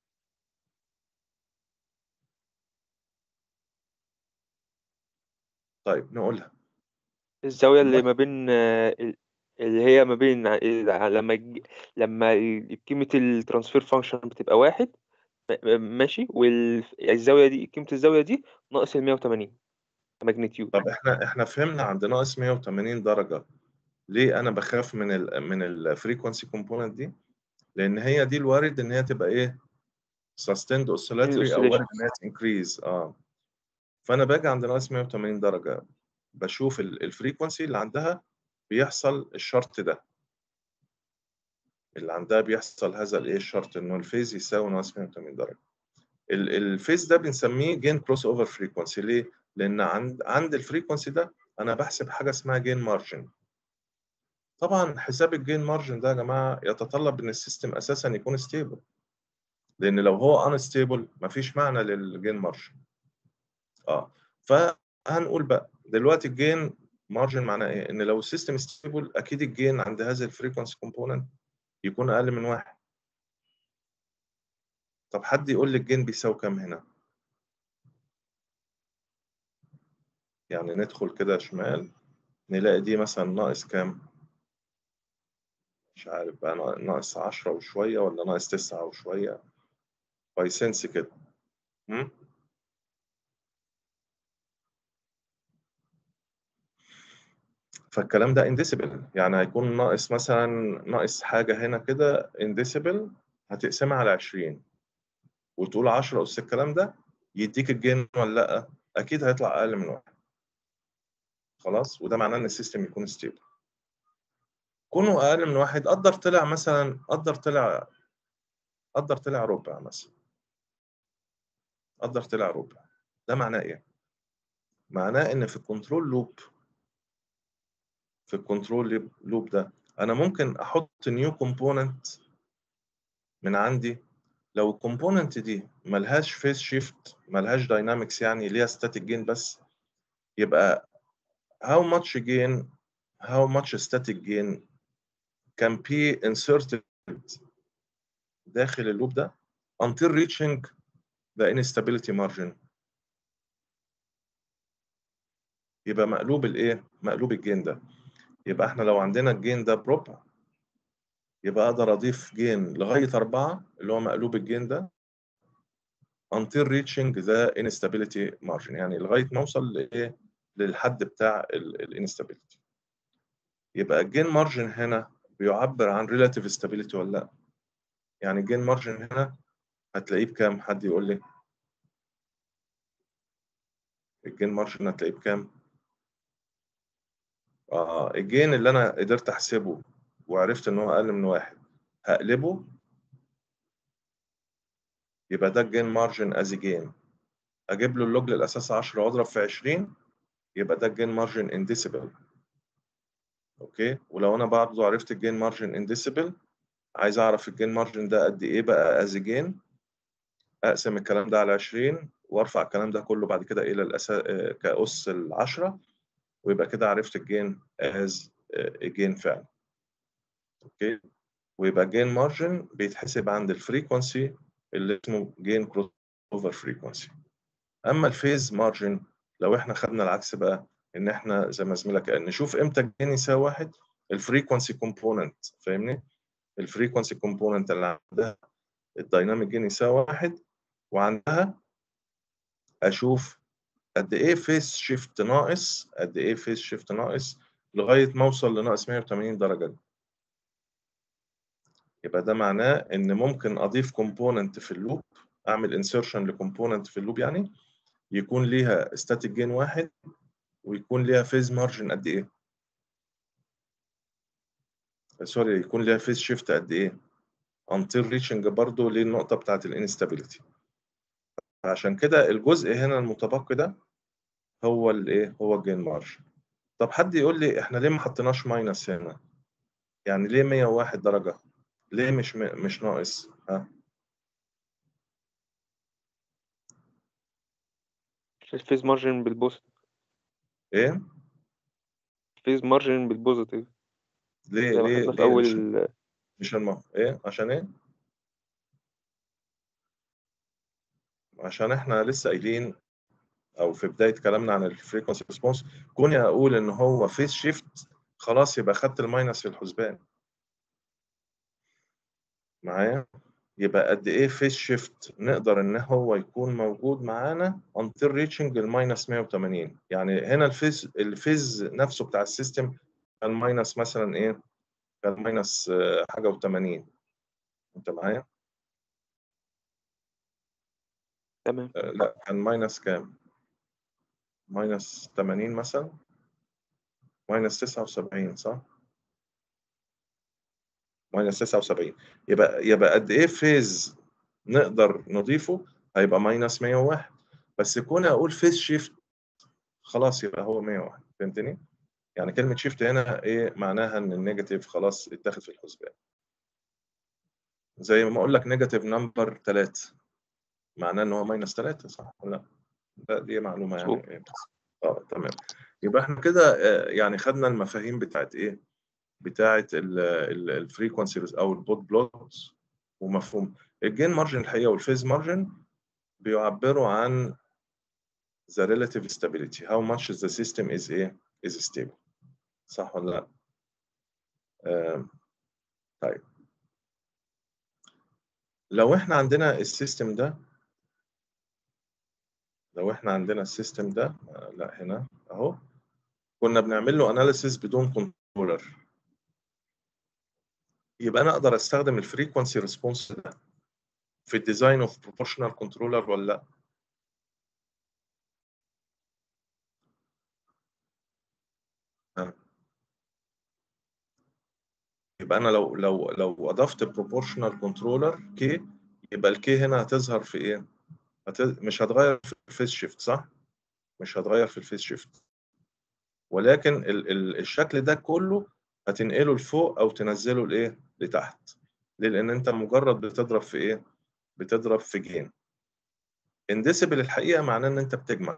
طيب نقولها. الزاوية اللي ما بين اللي هي ما بين لما قيمة الترانسفير فانكشن بتبقى 1 ماشي، والزاوية دي قيمة الزاوية دي ناقص 180 ماجنتيود. طب احنا فهمنا عند ناقص 180 درجه ليه انا بخاف من الفريكونسي كومبوننت دي؟ لان هي دي الوارد ان هي تبقى ايه؟ سستيند اوسيلاتري او وارد ان هي تنكريز. فانا باجي عند ناقص 180 درجه بشوف الفريكونسي اللي عندها بيحصل الشرط ده، اللي عندها بيحصل هذا الايه الشرط انه الفيز يساوي ناقص 180 درجه. الفيز ده بنسميه جين كروس اوفر فريكونسي. ليه؟ لان عند الفريكونسي ده انا بحسب حاجه اسمها جين مارجن. طبعا حساب الجين مارجن ده يا جماعه يتطلب ان السيستم اساسا يكون ستيبل، لان لو هو انستيبل مفيش معنى للجين مارجن. فهنقول بقى دلوقتي الجين مارجن معناه ايه؟ ان لو السيستم ستيبل اكيد الجين عند هذا الفريكونسي كومبوننت يكون اقل من 1. طب حد يقول لي الجين بيساوي كام هنا؟ يعني ندخل كده شمال نلاقي دي مثلا ناقص كام؟ مش عارف بقى، ناقص 10 وشويه ولا ناقص 9 وشويه، باي سنس كده. فالكلام ده انديسيبل، يعني هيكون ناقص مثلا ناقص حاجه هنا كده انديسيبل، هتقسمها على 20 وتقول 10 أس الكلام ده يديك الجين ولا لأ؟ أكيد هيطلع أقل من 1. خلاص، وده معناه إن السيستم يكون ستيبل. كونه أقل من 1 قدر طلع مثلا قدر طلع ربع مثلا، قدر طلع ربع. ده معناه إيه؟ معناه إن في الكنترول لوب ده أنا ممكن أحط نيو كومبوننت من عندي. لو الكومبوننت دي ملهاش فيس شيفت، ملهاش داينامكس، يعني ليها ستاتيك جين بس، يبقى how much static gain can be inserted داخل اللوب ده until reaching the instability margin. يبقى مقلوب الايه؟ مقلوب الجين ده. يبقى احنا لو عندنا الجين ده بربع، يبقى اقدر اضيف جين لغايه 4 اللي هو مقلوب الجين ده until reaching the instability margin، يعني لغايه ما اوصل لايه؟ للحد بتاع الانستابيليتي. يبقى الجين مارجن هنا بيعبر عن relative stability ولا لا؟ يعني الجين مارجن هنا هتلاقيه بكام؟ حد يقول لي الجين مارجن هتلاقيه بكام؟ الجين اللي انا قدرت احسبه وعرفت ان هو اقل من 1 هقلبه، يبقى ده الجين مارجن از جين. اجيب له اللوج للاساس 10 واضرب في 20، يبقى ده الجين مارجن ان ديسيبل. اوكي، ولو انا برضه عرفت الجين مارجن ان ديسيبل، عايز اعرف الجين مارجن ده قد ايه بقى از جين، اقسم الكلام ده على 20 وارفع الكلام ده كله بعد كده الى كأس ال 10، ويبقى كده عرفت الجين از جين فعلا. اوكي، ويبقى جين مارجن بيتحسب عند الفريكونسي اللي اسمه جين كروس اوفر فريكونسي. اما الفيز مارجن لو احنا خدنا العكس بقى، ان احنا زي ما زميلك قال نشوف امتى الجين يساوي 1 الفريكونسي كومبوننت، فاهمني؟ الفريكونسي كومبوننت اللي عندها الدايناميك جين يساوي 1، وعندها اشوف قد ايه فيس شيفت ناقص، قد ايه فيس شيفت ناقص لغايه ما اوصل لناقص 180 درجه دي. يبقى ده معناه ان ممكن اضيف كومبوننت في اللوب، اعمل انسيرشن لكومبوننت في اللوب يعني يكون ليها ستاتيك جين 1 ويكون ليها فيز مارجن قد ايه؟ سوري، يكون ليها فيز شيفت قد ايه؟ until reaching برضه للنقطه بتاعت الانستابيليتي. عشان كده الجزء هنا المتبقي ده هو الايه؟ هو الجين مارجن. طب حد يقول لي احنا ليه ما حطيناش ماينس هنا؟ يعني ليه 101 درجه؟ ليه مش ناقص؟ ها؟ الفيز مارجن بالبوزيتيف. ايه؟ الفيز مارجن بالبوزيتيف ليه زي ما ليه خدنا في ليه اول. مش ايه؟ عشان ايه؟ عشان احنا لسه قايلين او في بدايه كلامنا عن الفريكونسي ريسبونس، كوني اقول ان هو فيس شيفت خلاص يبقى خدت الماينس في الحسبان معايا. يبقى قد ايه فيس شيفت نقدر ان هو يكون موجود معانا until reaching الماينس 180. يعني هنا الفيز نفسه بتاع السيستم كان ماينس مثلا ايه؟ كان ماينس حاجه و80. انت معايا؟ تمام. لا، كان ماينس كام؟ ماينس 80 مثلا، ماينس 79 صح؟ ماينس 79. يبقى قد ايه فيز نقدر نضيفه؟ هيبقى ماينس 101. بس كون اقول فيز شيفت خلاص يبقى هو 101. فهمتني؟ يعني كلمه شيفت هنا ايه معناها؟ ان النيجاتيف خلاص اتاخد في الحسبان. زي ما اقول لك نيجاتيف نمبر 3 معناه ان هو ماينس 3 صح ولا لا؟ دي معلومه مظبوط. يعني بس. تمام. يبقى احنا كده يعني خدنا المفاهيم بتاعت ايه؟ بتاعت الفريكونسي او البوت بلوت. ومفهوم الجين مارجن الحقيقه والفيز مارجن بيعبروا عن the relative stability, how much the system is stable. صح ولا لا؟ طيب لو احنا عندنا السيستم ده، لا هنا اهو كنا بنعمل له اناليسيس بدون كنترولر، يبقى انا اقدر استخدم الفريكونسي ريسبونس ده في الديزاين اوف بروبورشنال كنترولر ولا لا؟ يبقى انا لو اضفت بروبورشنال كنترولر كي، يبقى الكي هنا هتظهر في ايه؟ مش هتغير في الفيس شيفت صح؟ مش هتغير في الفيس شيفت، ولكن الشكل ده كله هتنقله لفوق او تنزله لايه؟ لتحت. ليه؟ لان انت مجرد بتضرب في ايه؟ بتضرب في جين. انديسيبل الحقيقه معناه ان انت بتجمع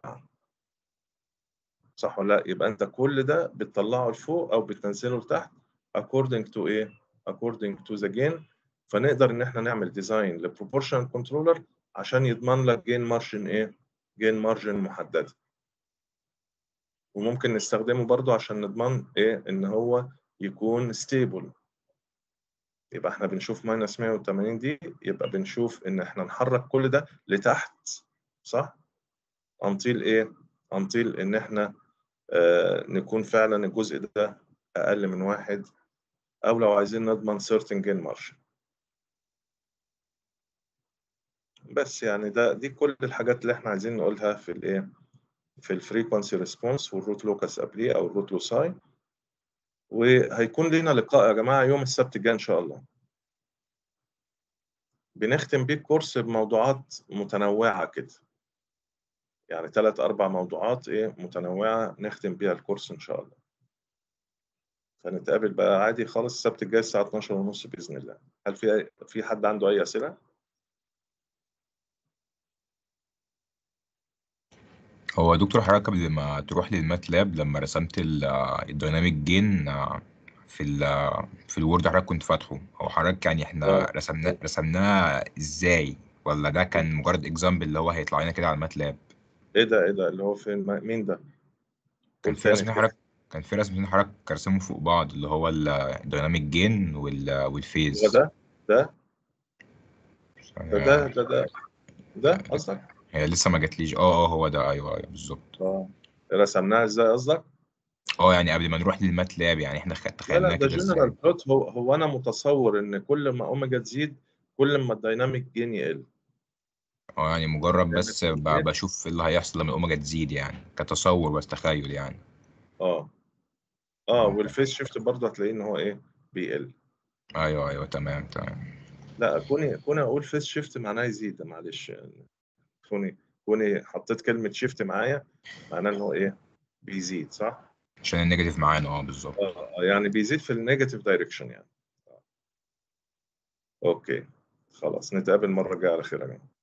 صح ولا لا؟ يبقى انت كل ده بتطلعه لفوق او بتنزله لتحت according to ايه؟ according to the gain. فنقدر ان احنا نعمل ديزاين لبروبورشنال كنترولر عشان يضمن لك جين مارجن ايه؟ جين مارجن محدده. وممكن نستخدمه برضو عشان نضمن ايه؟ ان هو يكون ستيبل. يبقى احنا بنشوف ماينس 180 دي، يبقى بنشوف ان احنا نحرك كل ده لتحت صح؟ انطيل ايه؟ انطيل ان احنا نكون فعلا الجزء ده اقل من 1، او لو عايزين نضمن certain gain margin. بس يعني دي كل الحاجات اللي احنا عايزين نقولها في الايه؟ في الفريكونسي ريسبونس والروت لوكاس ابلي او الروت لوساي. وهيكون لينا لقاء يا جماعه يوم السبت الجاي ان شاء الله. بنختم بيه الكورس بموضوعات متنوعه كده، يعني 3-4 موضوعات ايه متنوعه نختم بيها الكورس ان شاء الله. فنتقابل بقى عادي خالص السبت الجاي الساعه 12:30 باذن الله. هل في حد عنده اي اسئله؟ هو دكتور حضرتك قبل ما تروح للماتلاب لما رسمت الديناميك جين في الوورد حضرتك كنت فاتحه، هو حضرتك يعني احنا رسمناه ازاي؟ ولا ده كان مجرد اكزامبل اللي هو هيطلع لنا كده على الماتلاب؟ ايه ده اللي هو فين؟ مين ده؟ كان قول في تاني رسمة كده. كان في رسمتين حضرتك رسمهم فوق بعض، اللي هو الدايناميك جين هو والفيز. ده ثانية. ده قصدك؟ هي لسه ما جاتليش. هو ده. ايوه بالظبط. رسمناها ازاي قصدك؟ يعني قبل ما نروح للماتلاب، يعني احنا لا تخيلناها ده كده جنرال ازاي؟ بلوت. هو انا متصور ان كل ما اوميجا تزيد كل ما الدايناميك جين يقل. يعني مجرد لان بس الترانزيت بشوف ايه اللي هيحصل لما الاوميجا تزيد، يعني كتصور بس تخيل يعني. والفيس شيفت برضه هتلاقيه ان هو ايه بيقل. ايوه تمام. لا كوني اقول فيس شيفت معناه يزيد، معلش يعني. كوني حطيت كلمة شيفت معايا معناه ان هو ايه بيزيد، صح؟ عشان النيجاتيف معانا بالظبط. يعني بيزيد في النيجاتيف دايركشن يعني. اوكي خلاص، نتقابل المرة الجاية على خير يا جماعة.